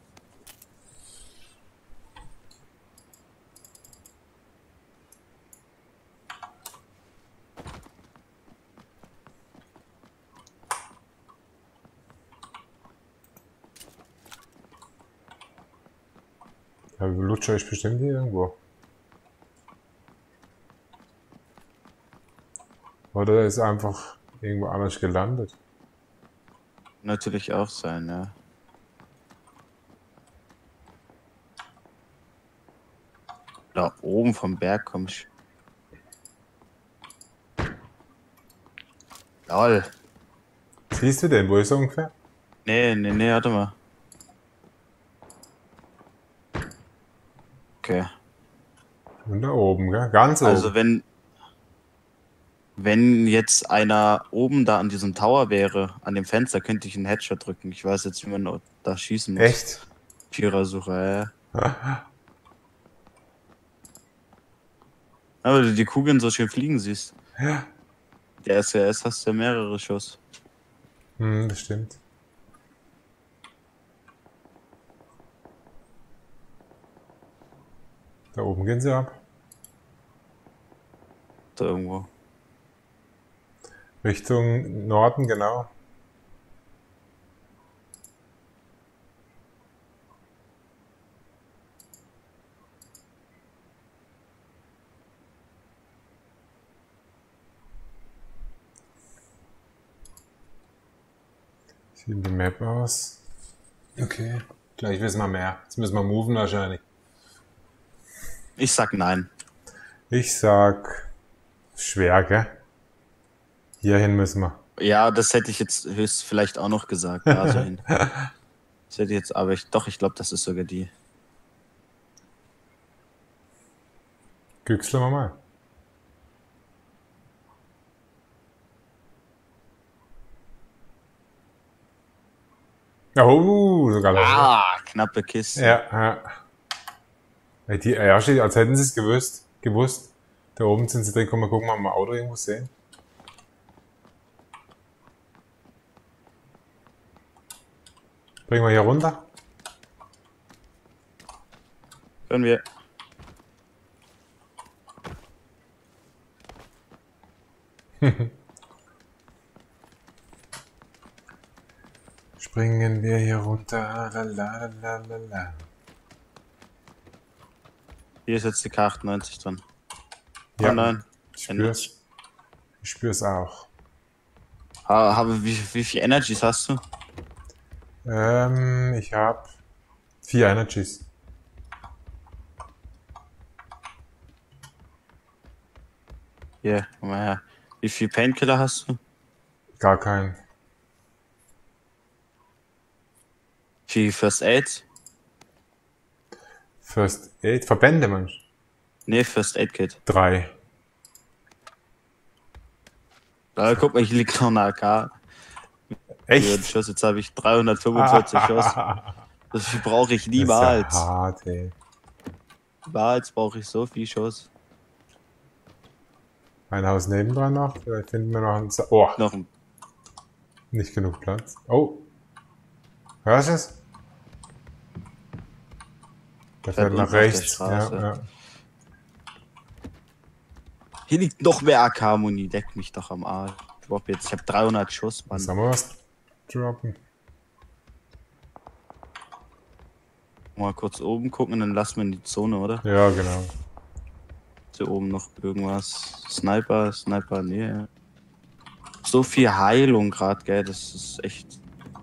Der Lutscher ist bestimmt hier irgendwo. Oder er ist einfach irgendwo anders gelandet. Natürlich auch sein, ja. Da oben vom Berg komm ich. Lol. Siehst du den? Wo ist er ungefähr? Nee, nee, nee, warte mal. Okay. Und da oben, gell? Ganz oben. Also wenn wenn jetzt einer oben da an diesem Tower wäre, an dem Fenster, könnte ich einen Headshot drücken. Ich weiß jetzt, wie man da schießen muss. Echt? Vierersuche, ja. Aber du die Kugeln so schön fliegen siehst. Ja. Der S R S hast du ja mehrere Schuss. Hm, das stimmt. Da oben gehen sie ab. Da irgendwo. Richtung Norden, genau. Sieht die Map aus. Okay. Gleich wissen wir mehr. Jetzt müssen wir moven wahrscheinlich. Ich sag nein. Ich sag schwer, gell? Hierhin müssen wir. Ja, das hätte ich jetzt höchst vielleicht auch noch gesagt. Da so hin. Das hätte ich jetzt, aber ich doch, ich glaube, das ist sogar die. Güchseln wir mal. Oh, sogar noch. Ah, knappe Kiste. Ja, ja. Weil die, ja, steht, als hätten sie es gewusst. gewusst. Da oben sind sie drin. Komm mal gucken, ob wir ein Auto irgendwo sehen. Bringen wir hier runter. Können wir. Springen wir hier runter. Lalalala. Hier ist jetzt die K achtundneunzig drin. Ja, Oh nein. ich spür's. Ich spür's auch. Ha, habe, wie, wie viel Energies hast du? Ähm, ich habe vier Energies. Hier, komm mal her. Wie viel Painkiller hast du? Gar keinen. Wie viel First Aid? First Aid. Verbände, Mensch. Nee, First Aid Kit. Drei. Da, guck mal, hier liegt noch eine A K. Echt? Schuss, jetzt habe ich dreihundertfünfundvierzig Schuss. Das brauche ich niemals. Das ist ja hart, ey. Niemals brauche ich so viel Schuss. Ein Haus nebendran noch. Vielleicht finden wir noch ein... Sa oh, Noch ein. nicht genug Platz. Oh. Hörst du es? Der fährt nach unten auf der rechts. Ja, Straße. ja. Hier liegt noch mehr A K-Muni. Leck mich doch am Arsch. Drop jetzt. Ich hab dreihundert Schuss, Mann. Sollen wir was droppen? Mal kurz oben gucken und dann lassen wir in die Zone, oder? Ja, genau. Ist hier oben noch irgendwas? Sniper, Sniper, nee. So viel Heilung gerade, gell? Das ist echt.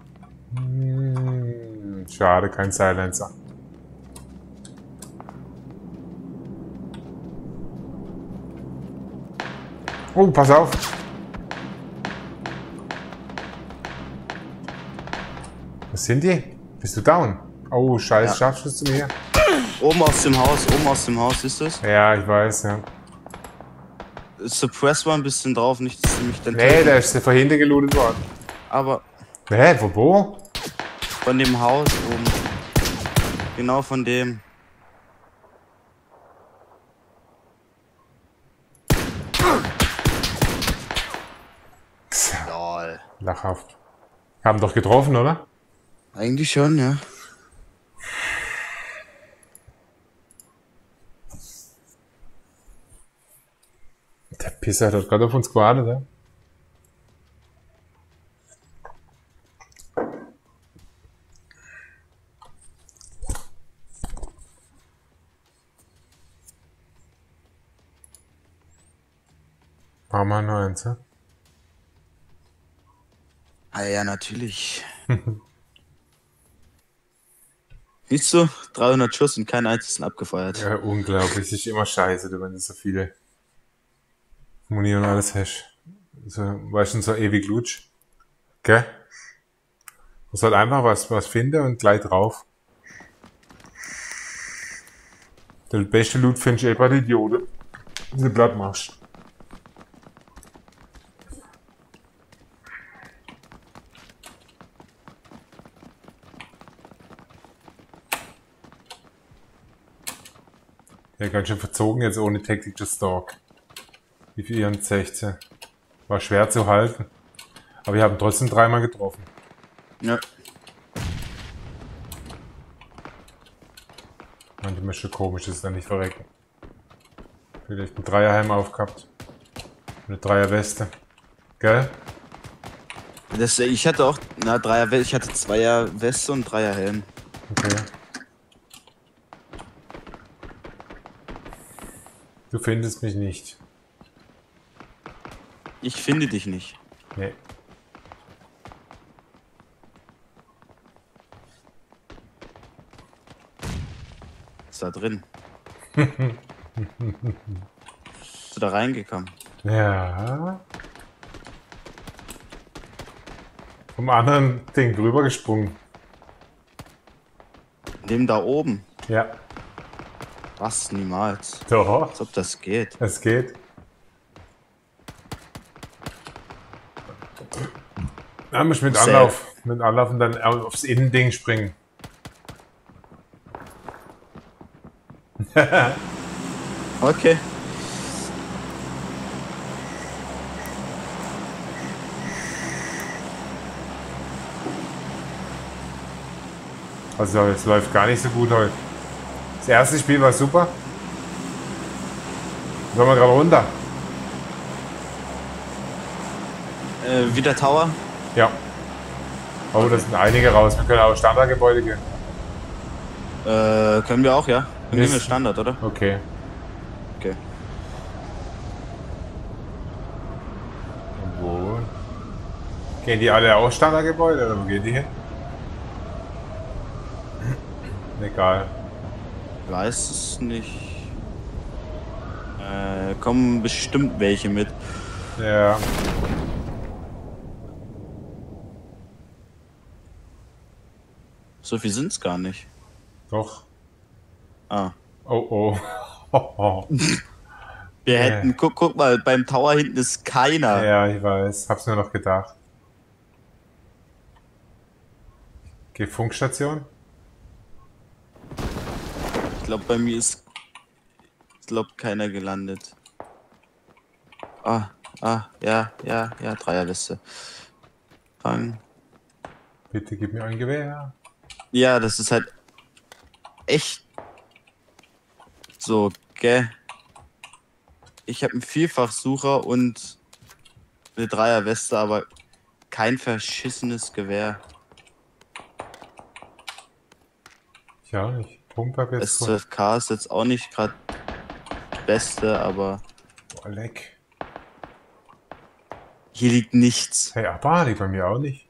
Hm, schade, kein Silencer. Oh, pass auf! Was sind die? Bist du down? Oh, scheiß Ja. Scharfschuss zu mir. Oben aus dem Haus, oben aus dem Haus, ist das? Ja, ich weiß, ja. Suppress war ein bisschen drauf, nicht, dass sie mich dann Nee, töten. der ist von hinten gelootet worden. Aber Hä, wo, wo? von dem Haus oben. Genau von dem. Lol. Lachhaft. Haben doch getroffen, oder? Eigentlich schon, ja. Der Pisser hat gerade auf uns gewartet, ja? Machen wir noch eins, ja? Ah ja, natürlich. Siehst du, dreihundert Schuss und keinen einzigen abgefeuert. Ja, unglaublich. Ist immer scheiße, du, wenn du so viele Muni und alles hast. So, weißt du, so ewig Lutsch. Gell? Du sollst einfach was, was finden und gleich drauf. Der beste Loot findest du eh bei den Idioten. Wenn du platt machst. Ja, ganz schön verzogen jetzt ohne Tactical Stalk. Wie vierundsechzig. War schwer zu halten. Aber wir haben trotzdem dreimal getroffen. Ja. Manchmal ist schon komisch, dass es dann nicht verrecken. Vielleicht einen Dreierhelm aufgehabt. Eine Dreierweste. Gell? Das, ich hatte auch, na, Dreier, ich hatte Zweier Weste und Dreier Helm. Okay. Du findest mich nicht. Ich finde dich nicht. Nee. Ist da drin. Bist du da reingekommen? Ja. Vom anderen Ding drüber gesprungen. Dem da oben. Ja. Was? Niemals. Doch. Als ob das geht. Es geht. Da muss ich mit Sehr. Anlauf, mit Anlauf und dann aufs Innending springen. Okay. Also es läuft gar nicht so gut heute. Das erste Spiel war super. Sollen wir gerade runter? Äh, wieder Tower. Ja. Oh, das sind einige raus. Wir können auch Standardgebäude gehen. Äh, können wir auch, ja? Dann nehmen wir Ist- Standard, oder? Okay. Okay. Wo? Gehen die alle auch Standardgebäude oder wo gehen die hin? Egal. Weiß es nicht. Äh, kommen bestimmt welche mit. Ja. So viel sind's gar nicht. Doch. Ah. Oh oh. Wir Ja. hätten, guck, guck mal, beim Tower hinten ist keiner. Ja, ich weiß. Hab's nur noch gedacht. Okay, Funkstation. Ich glaube, bei mir ist, ich glaube, keiner gelandet. Ah, ah, ja, ja, ja, Dreierliste. Fangen. Bitte gib mir ein Gewehr. Ja, das ist halt echt so, gell? Ich habe einen Vielfachsucher und eine Dreierweste, aber kein verschissenes Gewehr. Ich auch nicht. Pump hab jetzt S voll. zwölf K ist jetzt auch nicht gerade Beste, aber Boah, leck. hier liegt nichts. Hey, aber die bei mir auch nicht.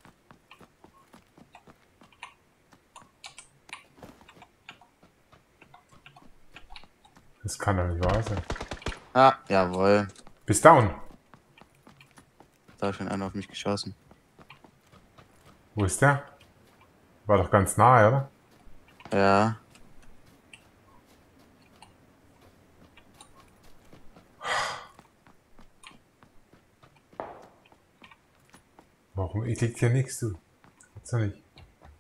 Das kann doch nicht wahr sein. Ah, jawohl. Bis down. Da hat schon einer auf mich geschossen. Wo ist der? War doch ganz nahe, oder? Ja. Warum liegt hier nichts, du? Gibt's doch nicht.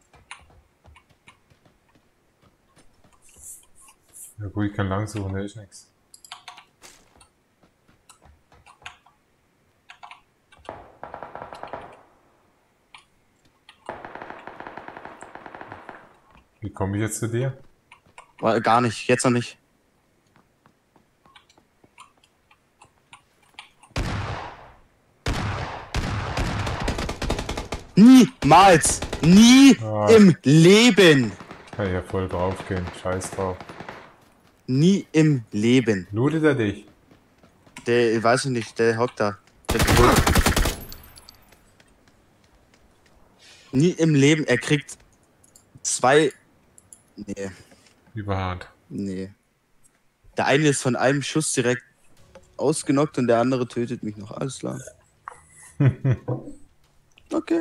Ja gut, ich kann lang suchen, da ist nichts. Wie komme ich jetzt zu dir? War gar nicht, jetzt noch nicht. Niemals! Nie Ah. im Leben! Kann ich ja voll drauf gehen. Scheiß drauf. Nie im Leben. Lootet er dich? Der, weiß ich nicht, der hockt da. Der ist tot. Nie im Leben, er kriegt zwei. Nee, Überhand. nee. Der eine ist von einem Schuss direkt ausgenockt und der andere tötet mich noch. Alles klar. Okay.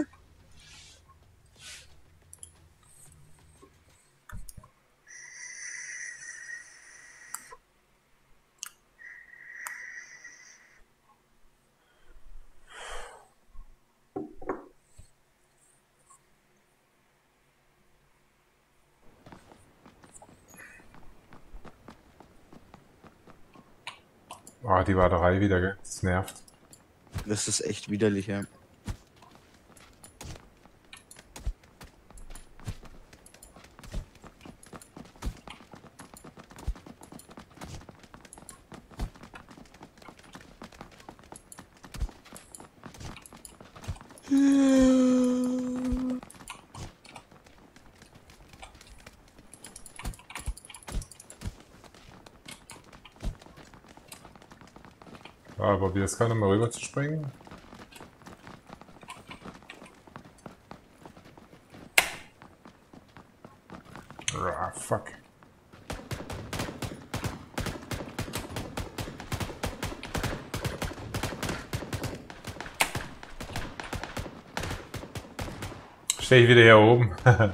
Ah, die Warterei wieder, gell? Das nervt. Das ist echt widerlich, ja. Ah, aber wie das kann, um mal rüber zu springen? Ah, fuck. Stehe ich wieder hier oben.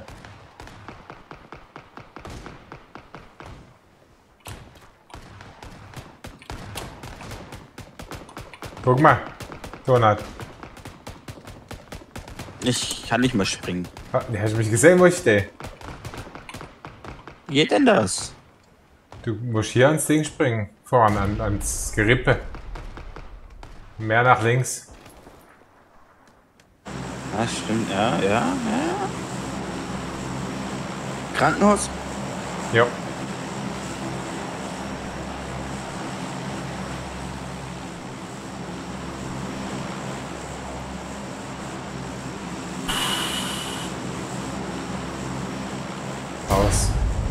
Guck mal, Donat. Ich kann nicht mehr springen. Ah, hast du mich gesehen, wo ich stehe? Wie geht denn das? Du musst hier ans Ding springen. Vorne, an, ans Gerippe. Mehr nach links. Ja, stimmt, ja, ja, ja. Krankenhaus? Jo. Aus.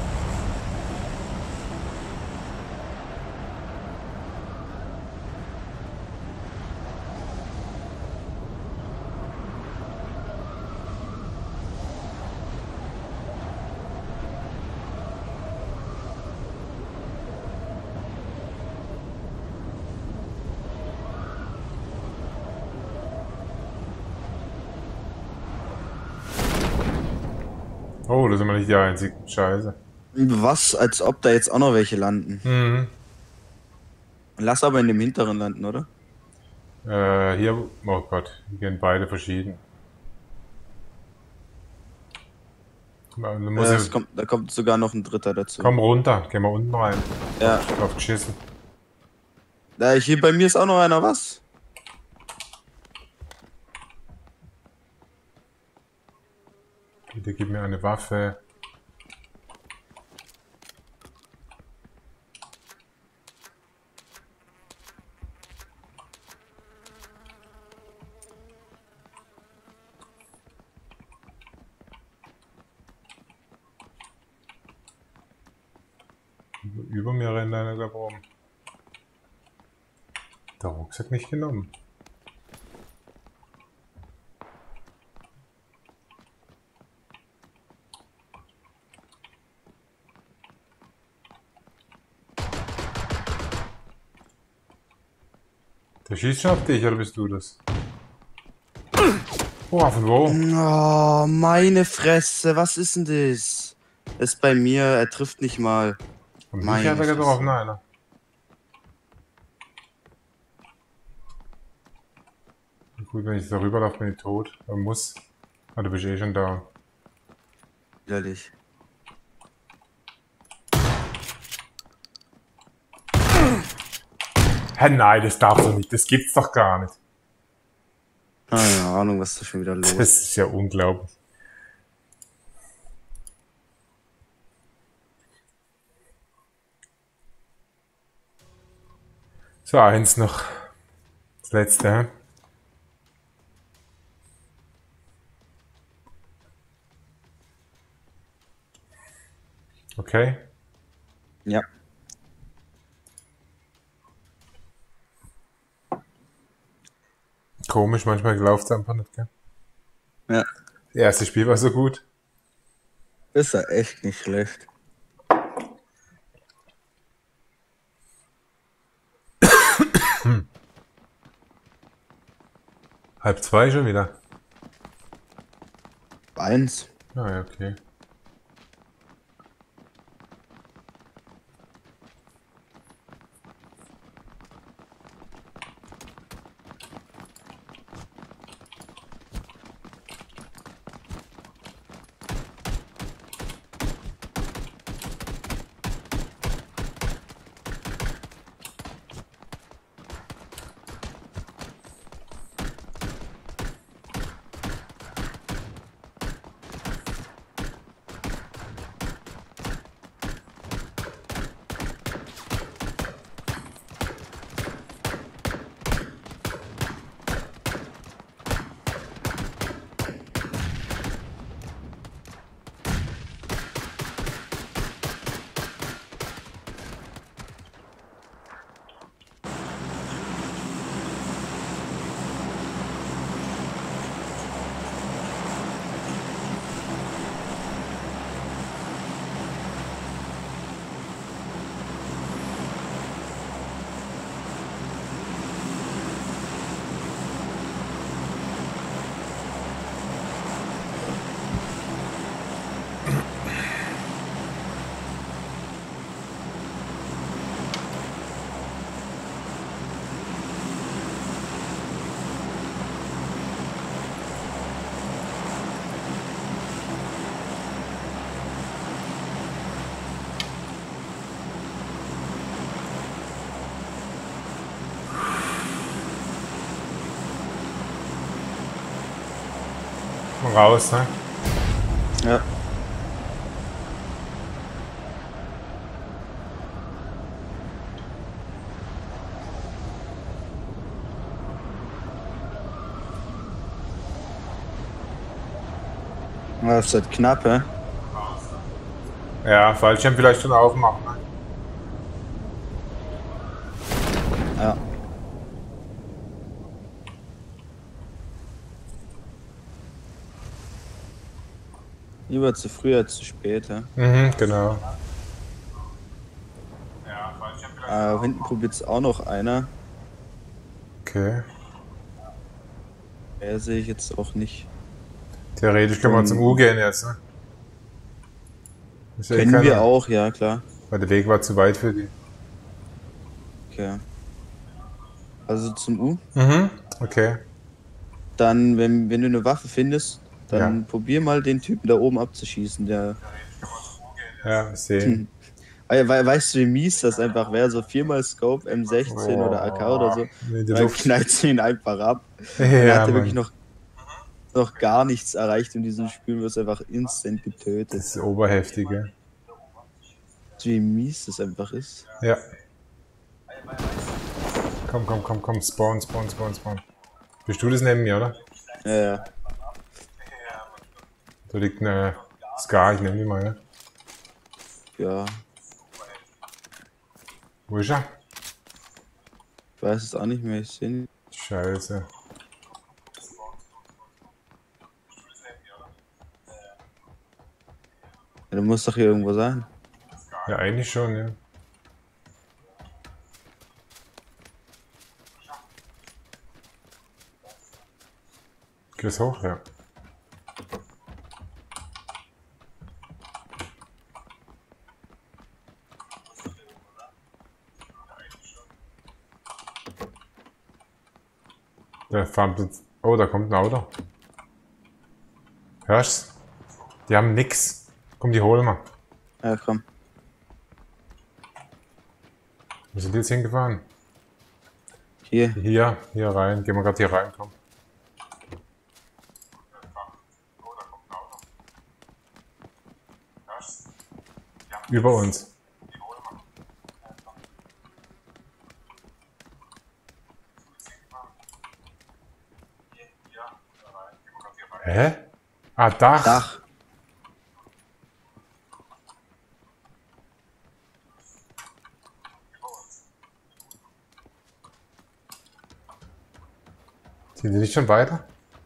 Oh, da sind wir nicht die einzigen. Scheiße. Was, als ob da jetzt auch noch welche landen. Mhm. Lass aber in dem hinteren landen, oder? Äh, hier, oh Gott, hier gehen beide verschieden. Da muss Äh, ich, es kommt, da kommt sogar noch ein dritter dazu. komm runter, gehen wir unten rein. Ja. Drauf geschissen. Da, hier bei mir ist auch noch einer, was? Bitte gib mir eine Waffe. über mir rennt einer da oben. Der Rucksack nicht genommen. Der schießt schon auf dich, oder bist du das? Oh, von wo? Oh, meine Fresse, was ist denn das? Ist bei mir, er trifft nicht mal. Und mich Meine hat er Fresse. getroffen, einer. Gut, wenn ich darüber laufe, bin ich tot. Er muss. Ah, du bist eh schon da. Widerlich. Hä, nein, das darf doch nicht. Das gibt's doch gar nicht. Keine Ahnung, was ist da schon wieder los? Das ist ja unglaublich. So, eins noch. Das letzte, hä? Okay. Ja. Komisch, manchmal läuft es einfach nicht, gell? Ja. Das erste Spiel war so gut. Ist ja echt nicht schlecht. Hm. Halb zwei schon wieder. Eins. Ah ja, okay. Raus, ne? Ja. Das ist halt knapp, hä? Ja, Fallschirm vielleicht schon aufmachen, ne? Ja. Lieber zu früh als zu spät, hä? Mhm, genau. Äh, hinten probiert es auch noch einer. Okay. Der sehe ich jetzt auch nicht. Theoretisch können wir Um, zum U gehen jetzt, ne? Ist ja eh Können keiner, wir auch, ja klar. weil der Weg war zu weit für die. Okay. Also zum U. Mhm, okay. Dann, wenn, wenn du eine Waffe findest, dann Ja. probier mal den Typen da oben abzuschießen. Der, Ja, sehen. we we weißt du, wie mies das einfach wäre? So viermal Scope, M sechzehn Oh, oder A K oder so. in der Dann Luft. knallt du ihn einfach ab. Dann Ja, hat er wirklich Mann. noch, noch gar nichts erreicht in diesem Spiel, wird einfach instant Das getötet. ist oberheftig, ja. Wie mies das einfach ist. Ja. Komm, komm, komm, komm, spawn, spawn, spawn, spawn. Bist du das neben mir, oder? Ja, ja. Da liegt eine Scar, ich nehme die mal, ja. Ja. Wo ist er? Ich weiß es auch nicht mehr, ich sehe ihn. Scheiße. Ja, du musst doch hier irgendwo sein. Ja, eigentlich schon, ja. Gehst hoch, ja. Der fährt jetzt. Oh, da kommt ein Auto. Hörst? Die haben nix. Komm, die holen wir. Ja, komm. Wo sind die jetzt hingefahren? Hier. Hier, hier rein. Gehen wir gerade hier rein, komm. Über uns. Hä? Ah, Dach. Dach. Sind die nicht schon weiter?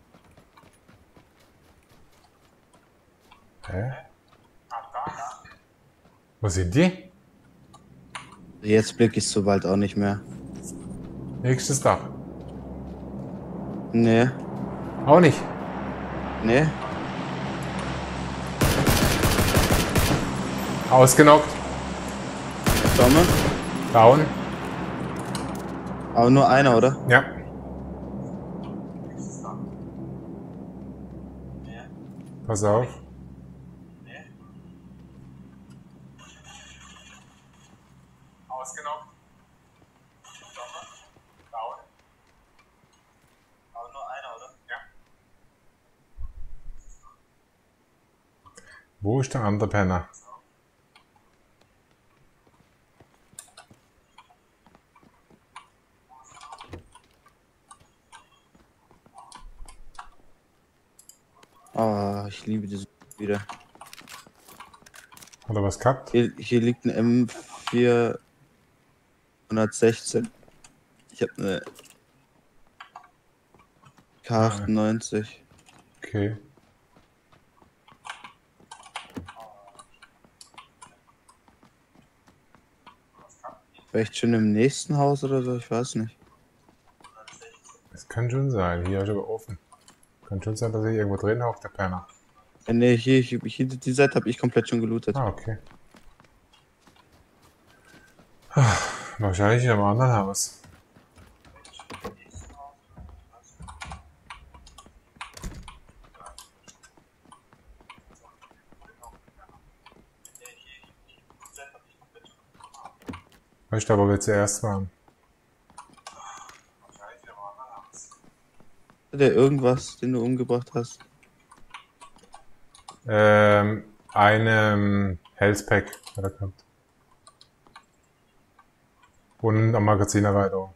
Hä? Wo sind die? Jetzt blick ich so bald auch nicht mehr. Nächstes Dach. Nee. Auch nicht. Nee. Ausgenockt. Komme. Down. Aber nur einer, oder? Ja. Pass auf. Ausgenockt. Down. Aber nur einer, oder? Ja. Wo ist der andere Penner? Ah, ich liebe diese wieder. Hat er was gehabt? Hier, hier liegt ein M vierhundertsechzehn. Ich habe eine K achtundneunzig. Okay. Vielleicht schon im nächsten Haus oder so, ich weiß nicht. Das kann schon sein. Hier ist aber offen. Kann schon sein, dass er irgendwo drin hockt, der Penner. Äh, nee, hier, hier, hier die Seite habe ich komplett schon gelootet. Ah, okay. Ah, wahrscheinlich in einem anderen Haus. Weißt du aber, wer zuerst waren? Hat der irgendwas, den du umgebracht hast? Ähm, einem Health-Pack hat er gehabt. Und am Magazinerweiterung.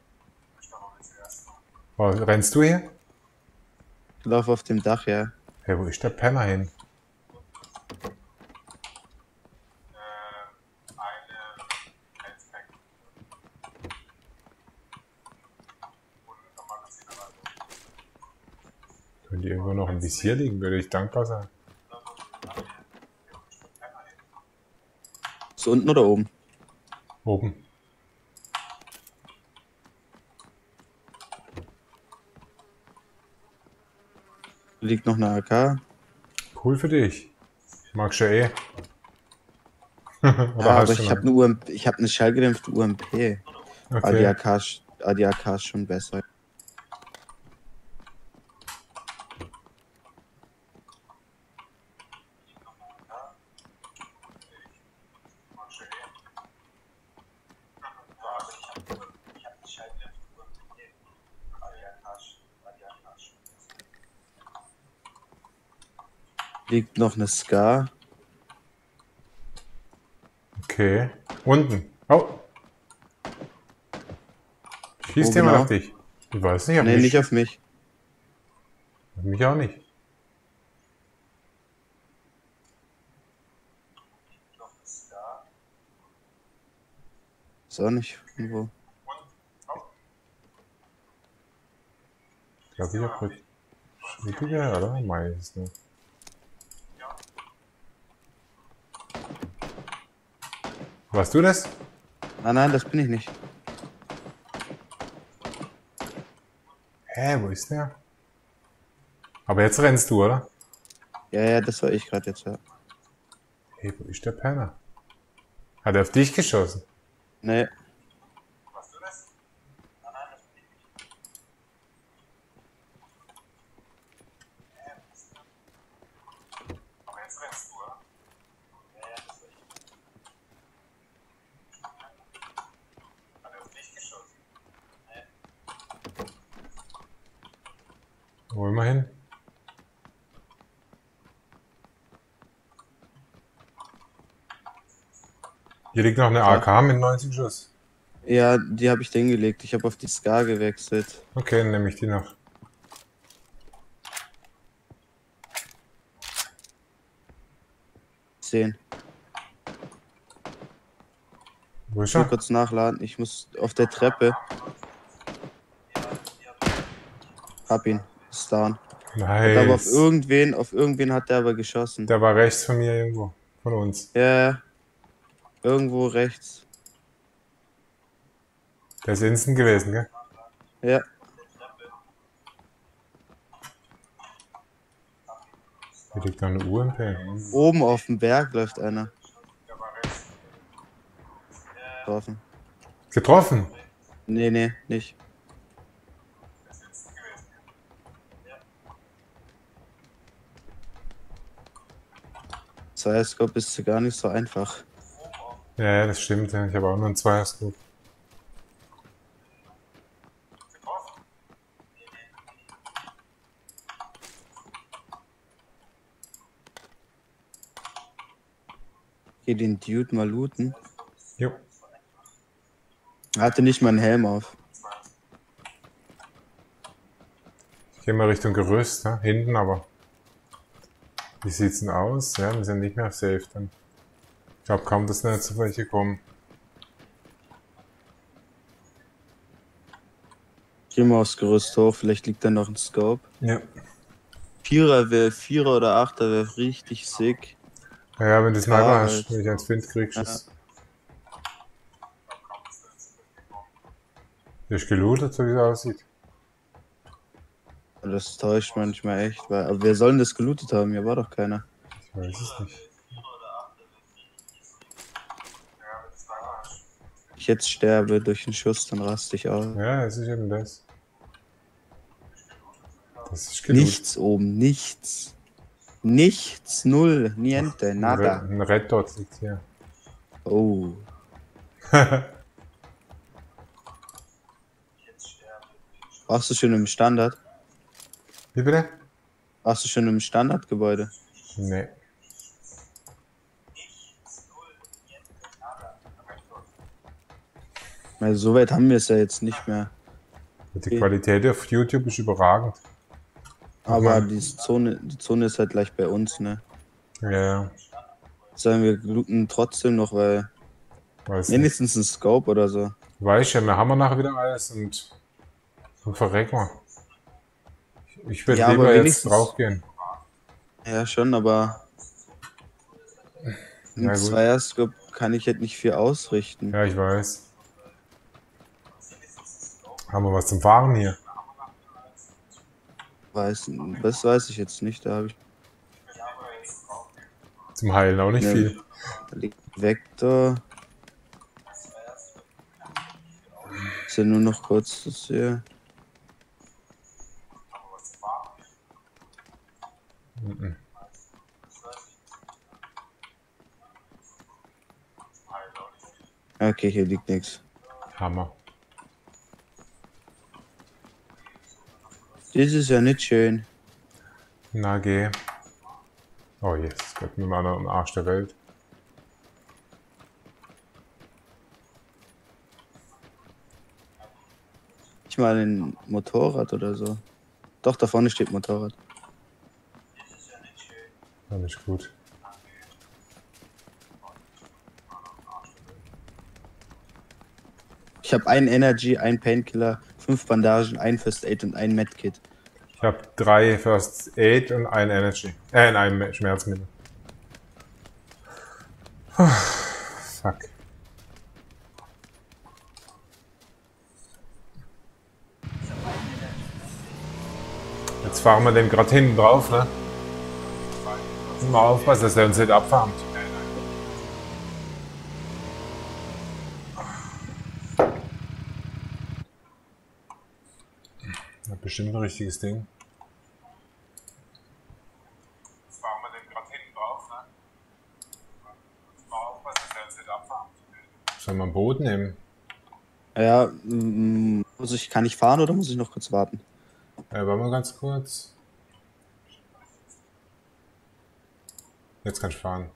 Oh, rennst du hier? Ich laufe auf dem Dach, ja. Hey, wo ist der Penner hin? Wenn die irgendwo noch im Visier liegen, würde ich dankbar sein. Ist unten oder oben? Oben. Liegt noch eine A K. Cool für dich. Magst du ja eh. Oder Ja, hast aber du ich noch? habe eine U M P, ich habe eine schallgedämpfte U M P. Aber die Okay. A K, ist- ah, die A K ist schon besser. Liegt noch eine Scar. Okay. Unten. Oh. Schießt Wo jemand genau? auf dich? Ich weiß nicht, auf Nee, mich. nicht auf mich. Auf mich auch nicht. Ist auch nicht irgendwo. Ich glaube, ich habe Schwierige, oder? Meist nicht. Warst du das? Ah nein, das bin ich nicht. Hä, wo ist der? Aber jetzt rennst du, oder? Ja, ja, das war ich gerade jetzt, ja. Hey, wo ist der Penner? Hat er auf dich geschossen? Nee. Wo immerhin? Hier liegt noch eine A K mit neunzig Schuss. Ja, die habe ich hingelegt. Ich habe auf die Scar gewechselt. Okay, dann nehme ich die noch. Zehn. Wo ist Ich will er? kurz nachladen. Ich muss auf der Treppe. Hab ihn. Ist down. Hat aber auf Nice. irgendwen, auf irgendwen hat der aber geschossen. Der war rechts von mir irgendwo. Von uns. Ja, irgendwo rechts. Der ist instant gewesen, gell? Ja. Hier liegt noch eine U M P. Oben auf dem Berg läuft einer. Getroffen. Getroffen? Nee, nee, nicht. Zweierscope ist gar nicht so einfach. Ja, ja, das stimmt. Ja. Ich habe auch nur einen Zweierscope. Geh den Dude mal looten. Jo. Er hatte nicht mal einen Helm auf. Ich gehe mal Richtung Gerüst, ne? Hinten aber. Wie sieht's denn aus? Ja, wir sind nicht mehr safe dann. Ich glaube kaum, dass nicht zu welche kommen. Geh mal aufs Gerüst hoch, vielleicht liegt da noch ein Scope. Ja. Vierer wäre, Vierer oder Achter wäre richtig sick. Ja, ja, wenn du Sniper Klar, hast, halt. wenn ich eins finde, kriegst du Ja. es. Der ist gelootet, so wie es aussieht. Das täuscht manchmal echt. Weil, aber wer soll denn das gelootet haben? Hier war doch keiner. Ich weiß es nicht. Ich jetzt sterbe durch einen Schuss, dann raste ich aus. Ja, es ist eben das. Das ist gelootet. Nichts oben, nichts. Nichts, null, niente, Ein, nada. Red, ein Red Dot liegt hier. Oh. Warst du schon im Standard? Wie bitte? Warst du schon im Standardgebäude? Nee. Also so weit haben wir es ja jetzt nicht mehr. Die Okay. Qualität auf YouTube ist überragend. Aber mal. die Zone, die Zone ist halt gleich bei uns, ne? Ja, ja. Sagen wir looten trotzdem noch, weil Weiß nicht. wenigstens ein Scope oder so. Weißt ja, wir haben nachher wieder alles und, und verrecken wir. Ich würde Ja, aber lieber jetzt wenigstens- draufgehen. Ja, schon, aber Ja, im gut. Zweierscope kann ich halt nicht viel ausrichten. Ja, ich weiß. Haben wir was zum Fahren hier? Weiß, das weiß ich jetzt nicht. Da habe ich Zum Heilen auch nicht Ne. viel. da liegt Vector. Ist ja nur noch kurz das hier. Mhm. Okay, hier liegt nichts. Hammer. Das ist ja nicht schön. Na geh. Oh yes, Gott, mir mal am Arsch der Welt. Nicht mal ein Motorrad oder so. Doch, da vorne steht Motorrad. Ja, nicht gut. Ich habe ein Energy, ein Painkiller, fünf Bandagen, ein First Aid und ein Medkit. Ich habe drei First Aid und ein Energy. Äh, in einem Schmerzmittel. Fuck. Jetzt fahren wir den gerade hinten drauf, ne? Mal aufpassen, dass der uns nicht abfarmt. Ja, bestimmt ein richtiges Ding. Jetzt fahren wir den gerade hinten drauf, ne? Mal aufpassen, dass der uns nicht abfarmt. Sollen wir ein Boot nehmen? Ja, mm, muss ich, kann ich fahren oder muss ich noch kurz warten? Ja, warte mal ganz kurz. Jetzt kann ich fahren.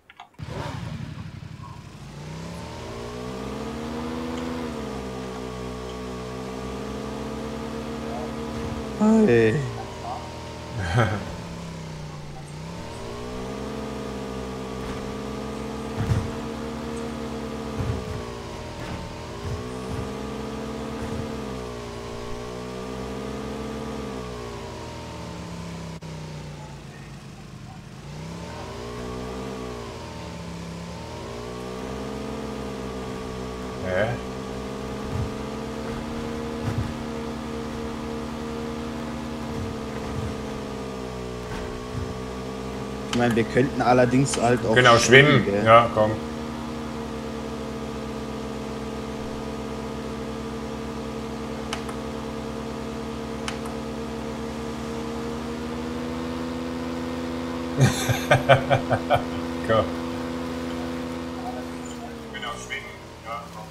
Hey. Hä? Ich meine, wir könnten allerdings halt auch Genau, schwimmen. gell? Ja, komm. Go. Genau, schwimmen. Ja, komm.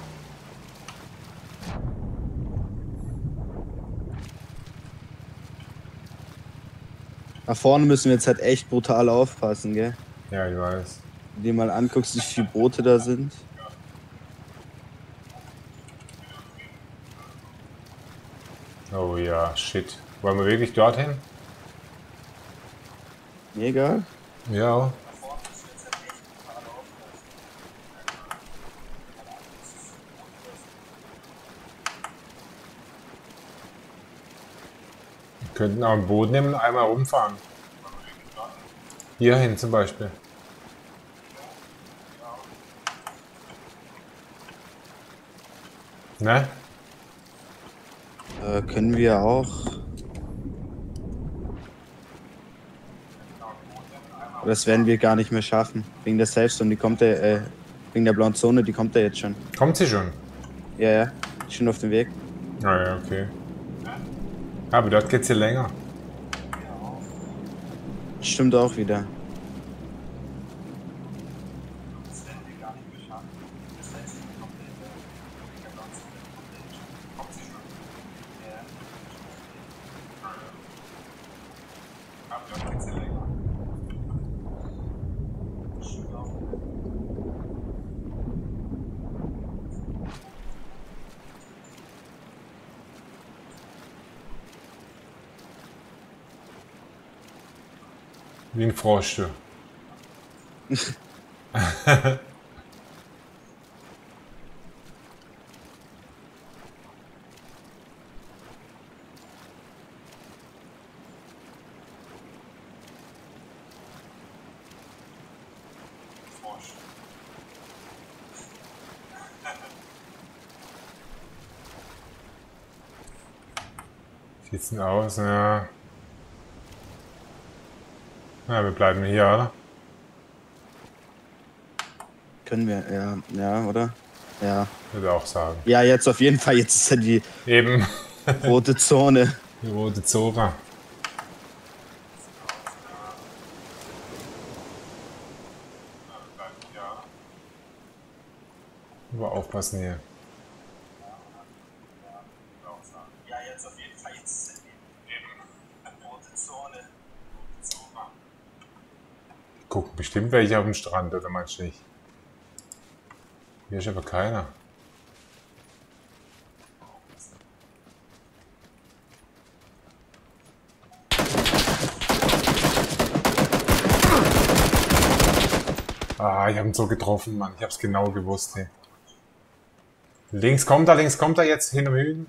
Da vorne müssen wir jetzt halt echt brutal aufpassen, gell? Ja, ich weiß. Wenn du dir mal anguckst, wie viele Boote da sind. Oh ja, shit. Wollen wir wirklich dorthin? Mir egal. Ja. Wir könnten auch ein Boot nehmen und einmal rumfahren. Hierhin zum Beispiel. Ne? Äh, können wir auch. Aber das werden wir gar nicht mehr schaffen. Wegen der Safe-Zone, die kommt der, äh, wegen der blauen Zone, die kommt da jetzt schon. Kommt sie schon? Ja, ja. Ist schon auf dem Weg. Ah ja, okay. Aber dort geht's hier länger. Stimmt auch wieder. Wie ein Frosch, du. Sieht's denn aus? Ja. Ja, wir bleiben hier, oder? Können wir, ja, ja, oder? Ja. Würde auch sagen. Ja, jetzt auf jeden Fall. Jetzt ist ja die Eben. rote Zone. Die rote Zora. Aber aufpassen hier. Ja, jetzt auf jeden Fall. Jetzt ist die rote Zone. Gucken bestimmt welche auf dem Strand, oder meinst du nicht? Hier ist aber keiner. Ah, ich habe ihn so getroffen, Mann. Ich habe es genau gewusst. Hey. Links kommt er, links kommt er jetzt, hinterm Hügel.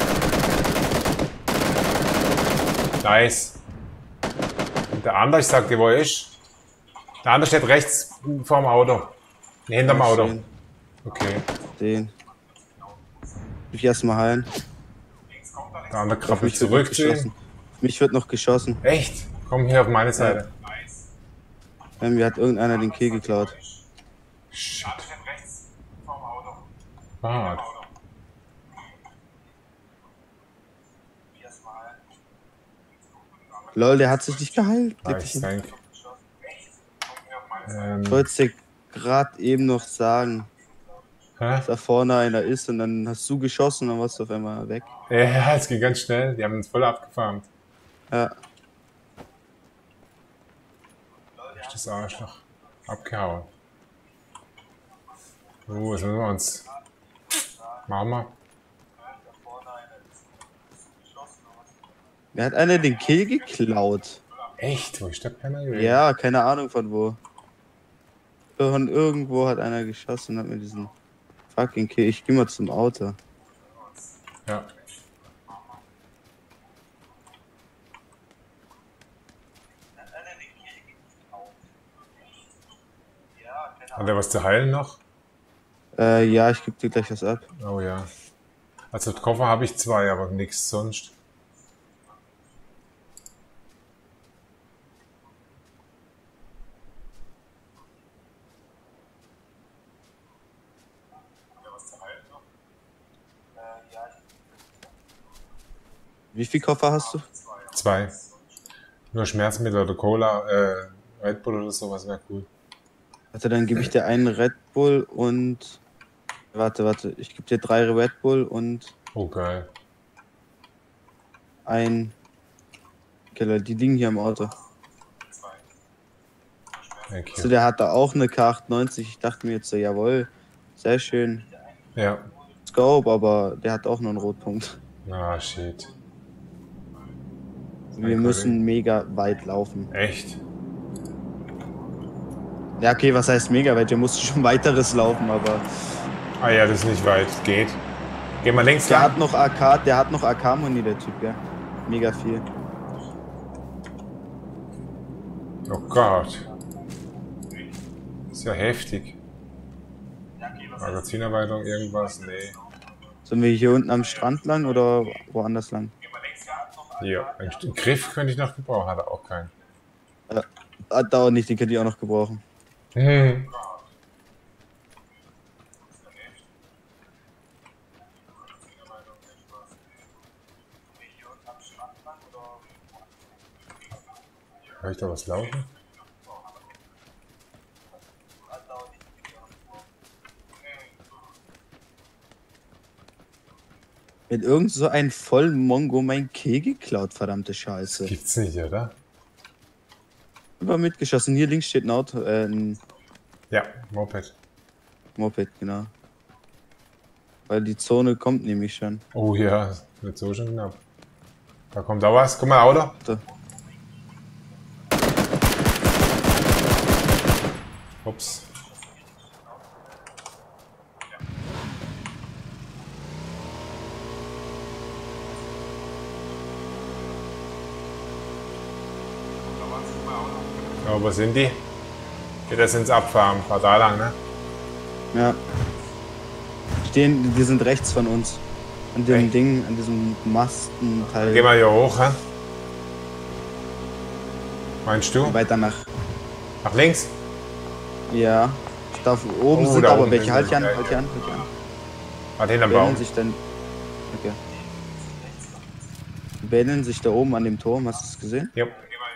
Nice. Und der andere, ich sag dir, wo er ist. Der andere steht rechts vorm Auto. Nee, hinterm Ja, Auto. stehen. Okay. Den. Ich erstmal heilen. Der andere Auf krabbelt mich wird noch zurückziehen. geschossen. Auf mich wird noch geschossen. Echt? Komm hier auf meine Seite. Ja. Mir hat irgendeiner den Kill geklaut. Shit. Wart. Lol, der hat sich nicht geheilt. Leg Nice, dich hin. danke. Ähm, Ich wollte es dir gerade eben noch sagen, hä? dass da vorne einer ist und dann hast du geschossen und dann warst du auf einmal weg. Ja, es ging ganz schnell. Die haben uns voll abgefarmt. Ja. Ist das Arschloch. Abgehauen. Oh, was müssen wir uns? Machen wir. Mir hat einer den Kill geklaut. Echt? Wo ist der Penner gewesen? Ja, keine Ahnung von wo. Von irgendwo hat einer geschossen und hat mir diesen fucking Kill. Ich geh mal zum Auto. Ja. Hat er was zu heilen noch? Äh, ja, ich geb dir gleich was ab. Oh ja. Also Koffer habe ich zwei, aber nichts sonst. Wie viel Koffer hast du? Zwei. Nur Schmerzmittel oder Cola, äh, Red Bull oder sowas wäre cool. Warte, dann gebe ich dir einen Red Bull und... Warte, warte. Ich gebe dir drei Red Bull und Oh geil. ein... Killer, die liegen hier im Auto. Thank So, you. der hat da auch eine K achtundneunzig. Ich dachte mir jetzt so, jawohl, sehr schön. Ja. Scope, aber der hat auch nur einen Rotpunkt. Ah, shit. Wir müssen mega weit laufen. Echt? Ja, okay, was heißt mega weit? Der musste schon weiteres laufen, aber Ah ja, das ist nicht weit. Geht. Geh mal links der lang. hat noch A K, der hat noch A K-Muni, der Typ, ja. Mega viel. Oh Gott. Ist ja heftig. Magazinerweiterung, irgendwas? Nee. Sollen wir hier unten am Strand lang oder woanders lang? Ja, einen Griff könnte ich noch gebrauchen, hat er auch keinen. Ja, ah, dauert nicht, den könnte ich auch noch gebrauchen. Hm. Hör ich da was laufen? Mit irgend so ein Vollmongo mein Kill geklaut, verdammte Scheiße. Gibt's nicht, oder? Über mitgeschossen. Hier links steht ein Auto, äh, ein Ja, Moped. Moped, genau. Weil die Zone kommt nämlich schon. Oh ja, wird so schon knapp. Da kommt da was. Guck mal, Auto. So. Ups. Oh, wo sind die? Geht das ins Abfahren? War da lang, ne? Ja. Stehen, die sind rechts von uns. An dem Echt? Ding, an diesem Mastenteil. Geh mal hier hoch, hä? Meinst du? Weiter nach. Nach links? Ja. Da oben Oh, sind da aber oben welche. sind Halt sie. die an, Ja, halt die an, halt die an. Warte, hinterm Bähnen Baum. sich dann. Okay. Bähnen sich da oben an dem Turm, hast du es gesehen? Ja.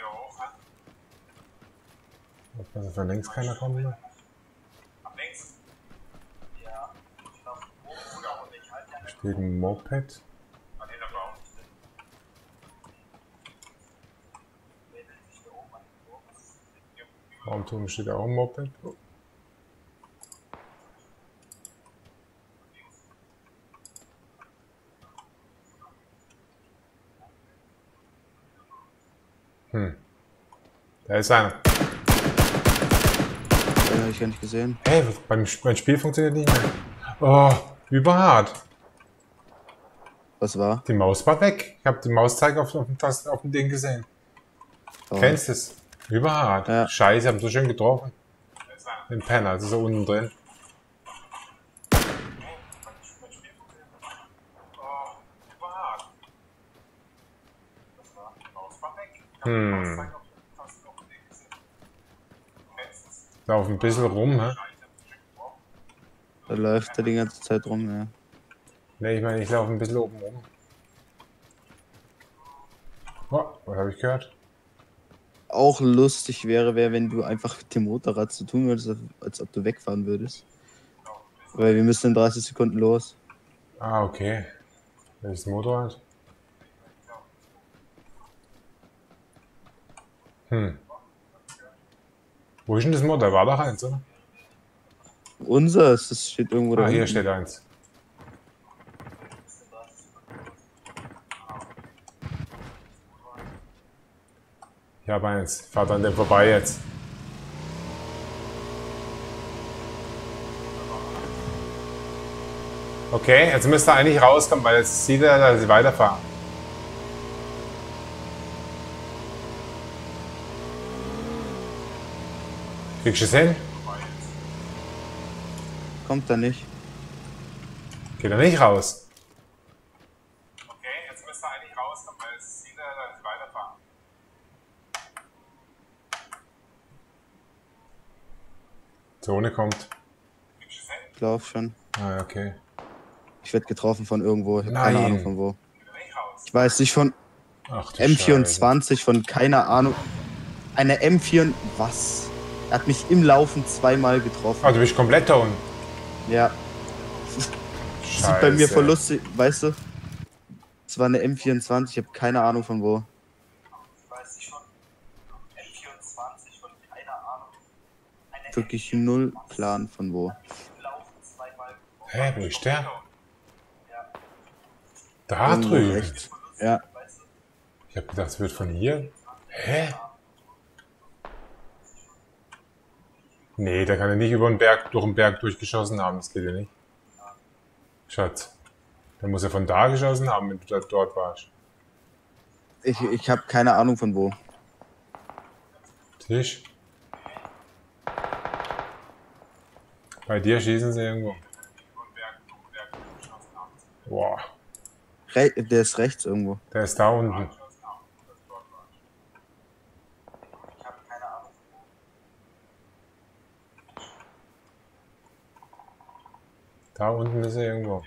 Dass von links keiner kommt. Ne? Steht ein Moped. Baumturm steht auch ein Moped. Oh. Hm. Da ist einer. Den habe ich gar nicht gesehen. Hey, beim, beim Spiel funktioniert nicht mehr. Oh, Überhart. Was war? Die Maus war weg. Ich habe die Mauszeiger auf, auf, dem Tast- auf dem Ding gesehen. Oh. Kennst du es? Überhart. Ja. Scheiße, ich hab so schön getroffen. Den Penner, also so unten drin. Hm. Lauf ein bisschen rum, hä? Da läuft er die ganze Zeit rum, ja. Ne, ich meine, ich laufe ein bisschen oben rum. Oh, was habe ich gehört? Auch lustig wäre, wäre, wenn du einfach mit dem Motorrad zu tun würdest, als ob du wegfahren würdest. Weil wir müssen in dreißig Sekunden los. Ah, okay. Welches Motorrad? Hm. Wo ist denn das Motor? War doch eins, oder? Unser, das steht irgendwo da Ah, hier unten. steht eins. Ich habe eins. Fahrt an dem vorbei jetzt. Okay, jetzt müsste er eigentlich rauskommen, weil jetzt sieht er, dass ich weiterfahre. Kriegst du es hin? Kommt da nicht. Geht er nicht raus? Okay, jetzt müsste er eigentlich rauskommen, weil jetzt sieht er, dass ich weiterfahre. Zone kommt. Ich lauf schon. Ah, okay. Ich werde getroffen von irgendwo. Ich habe keine Nein. Ahnung von wo. Ich weiß nicht, von Ach, du M Scheiße. vierundzwanzig, von keine Ahnung. Eine M vier. Was? Er hat mich im Laufen zweimal getroffen. Ah, du bist komplett down. Ja. Sieht bei mir voll lustig, weißt du? Es war eine M vierundzwanzig, ich habe keine Ahnung von wo. Ich weiß nicht von M vierundzwanzig, von keine Ahnung. Wirklich null Plan von wo. Hä, wo ist der? Da Irgendwo drüben. rechts. Ja. Ich hab gedacht, es wird von hier. Hä? Nee, der kann ja nicht über den Berg, durch den Berg durchgeschossen haben. Das geht ja nicht. Schatz. Der muss ja von da geschossen haben, wenn du da, dort warst. Ich, ich habe keine Ahnung von wo. Tisch. Bei dir schießen sie irgendwo. Boah. Re der ist rechts irgendwo. Der ist da unten. Da unten ist er irgendwo.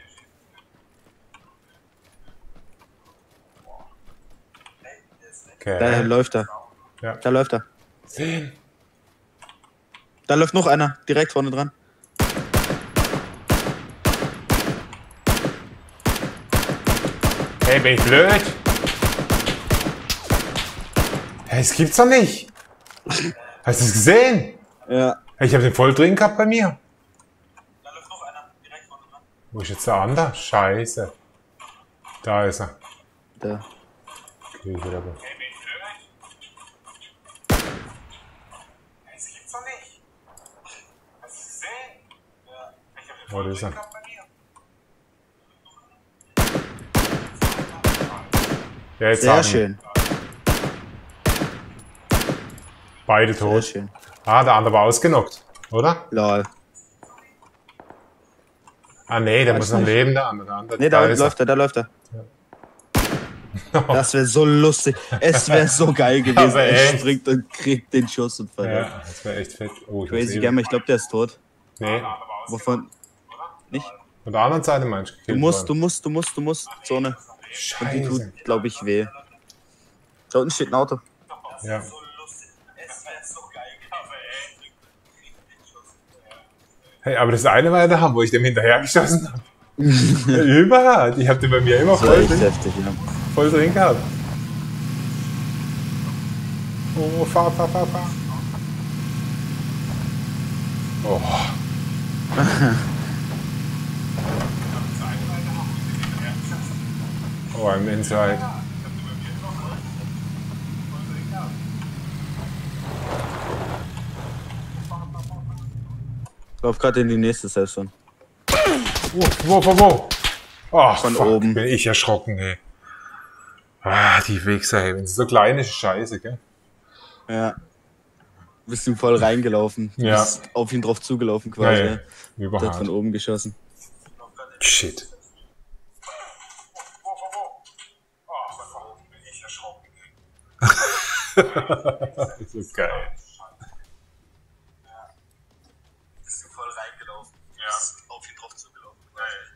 Okay. Da läuft er. Ja. Da läuft er. Sehen. Da läuft noch einer, direkt vorne dran. Hey, bin ich blöd? Hey, das gibt's doch nicht. Hast du es gesehen? Ja. Hey, ich habe den voll drin gehabt bei mir. Da läuft noch einer direkt vorne dran. Wo ist jetzt der andere? Scheiße. Da ist er. Da. Okay, ich wieder. Wo ist er? Ja, jetzt Sehr haben schön. beide Sehr tot. schön. Ah, der andere war ausgenockt, oder? Lol. Ah, nee, der Weiß muss noch nicht. leben, der andere. Der andere Ne, da, ist läuft er, da läuft er. Das wäre so lustig. Es wäre so geil gewesen. Aber Er echt. springt und kriegt den Schuss und er. verletzt. Ja, das wäre echt fett. Oh, ich Crazy muss Gamer, ich glaube, der ist tot. Nee, Wovon? Nicht? von der anderen Seite meinst Du musst, du musst, du musst, du musst. Zone. Und die tut, Scheiße. glaube ich, weh. Da unten steht ein Auto. Ja. Hey, aber das eine war ja da, wo ich dem hinterhergeschossen habe. Überhart. Ich habe den bei mir immer Das war voll echt drin, heftig, ja. voll drin gehabt. Oh, fahr, fahr, fahr, fahr. Oh. Oh, I'm inside. Ich lauf gerade in die nächste Session. Wo, wo, wo, wo? Oh, Von fuck, oben. bin ich erschrocken, ey. Ah, die Wichser, ey. Wenn sie so klein ist, Scheiße, gell? Ja. Du bist ihm voll reingelaufen. Du Ja. bist auf ihn drauf zugelaufen quasi. Nee, Ja. Der hat überhart. von oben geschossen. Shit. So geil. Bist du voll reingelaufen. Ja. Bist auf ihn drauf zugelaufen. Geil.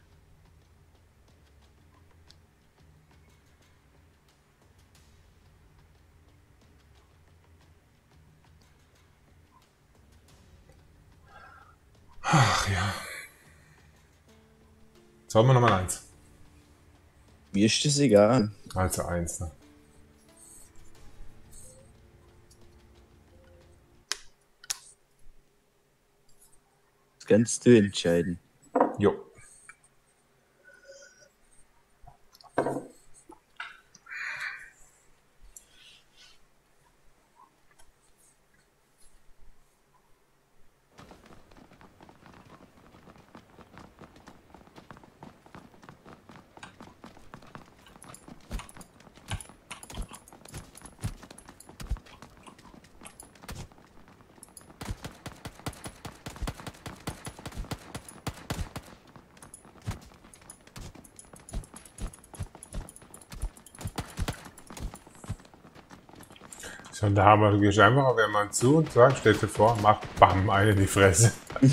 Ach ja. Sollen wir nochmal eins? Mir ist das egal. Also eins, ne? Das kannst du entscheiden. Jo. Schon der Hammer, du gehst einfach auf jemanden zu und sagst, stell dir vor, mach bam, eine in die Fresse.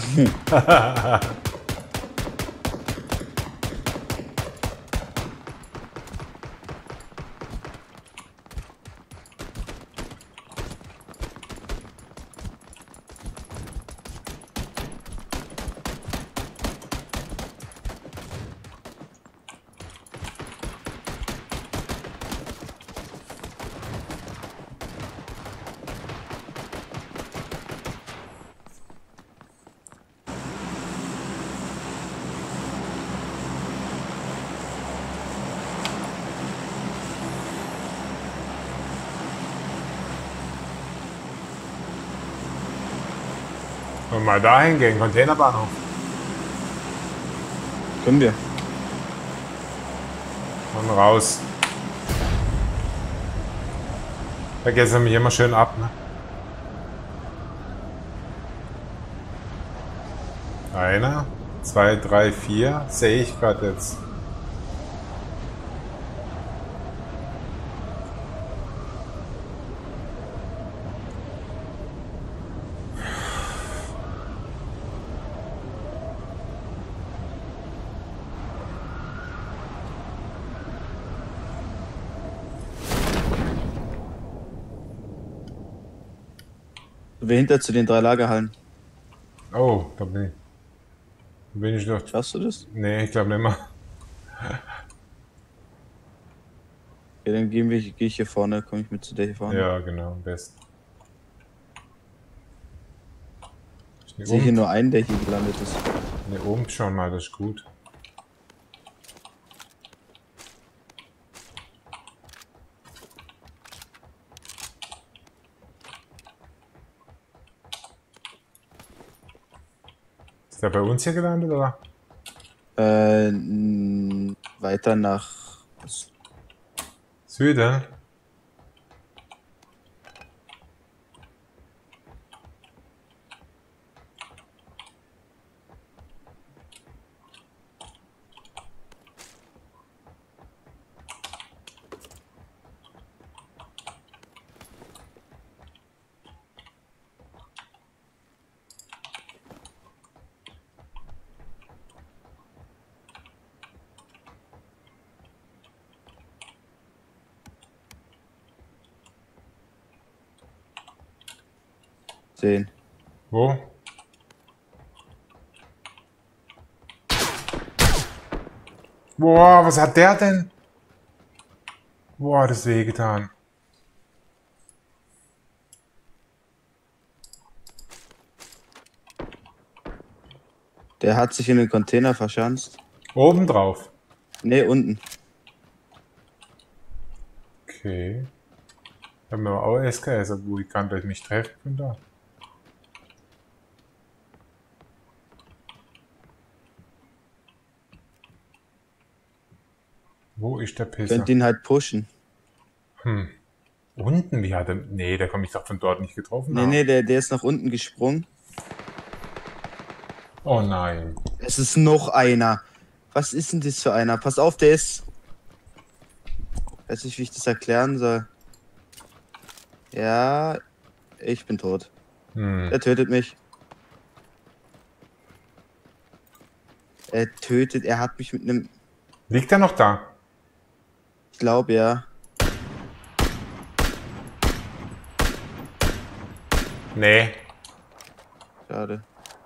Und mal dahin gehen, Containerbahnhof. Können wir. Und raus. Vergessen mich immer schön ab, ne? Einer, zwei, drei, vier, sehe ich gerade jetzt. Wir hinter zu den drei Lagerhallen. Oh, da bin ich. Da bin ich doch. Schaffst du das? Nee, ich glaube nicht mehr. Ja, dann gehen wir, gehe ich hier vorne, komme ich mit zu der hier vorne. Ja, genau, am besten. Ich sehe hier nur einen, der hier gelandet ist. Ne, oben schon mal, das ist gut. Ist der bei uns hier gelandet, oder? Äh, n- weiter nach Süden? zehn. Wo? Boah, was hat der denn? Boah, das wehgetan. Der hat sich in den Container verschanzt. Oben drauf. Ne, unten. Okay. Ich habe mir auch S K S, wo ich kann gleich mich treffen von da. Wo ist der Pisser? Könnt ihn halt pushen. Hm. Unten? Wie hat er... Nee, der kommt mich doch von dort nicht getroffen. Nee, nee, der, der ist nach unten gesprungen. Oh nein. Es ist noch einer. Was ist denn das für einer? Pass auf, der ist... Weiß nicht, wie ich das erklären soll. Ja, ich bin tot. Hm. Er tötet mich. Er tötet, er hat mich mit einem... Liegt er noch da? Ich glaube, ja. Nee. Schade.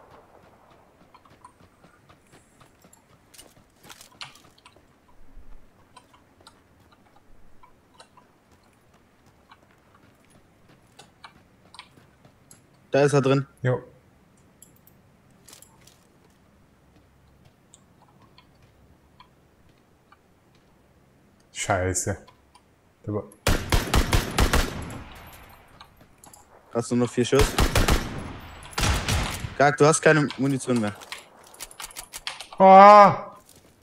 Da ist er drin. Jo. Scheiße. Der war... Hast du noch vier Schuss? Gag, du hast keine Munition mehr. Ah!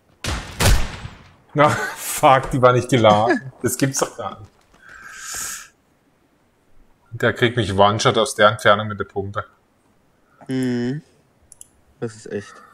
Na, fuck, die war nicht geladen. Das gibt's doch gar nicht. Der kriegt mich One-Shot aus der Entfernung mit der Pumpe. Mhm. Das ist echt.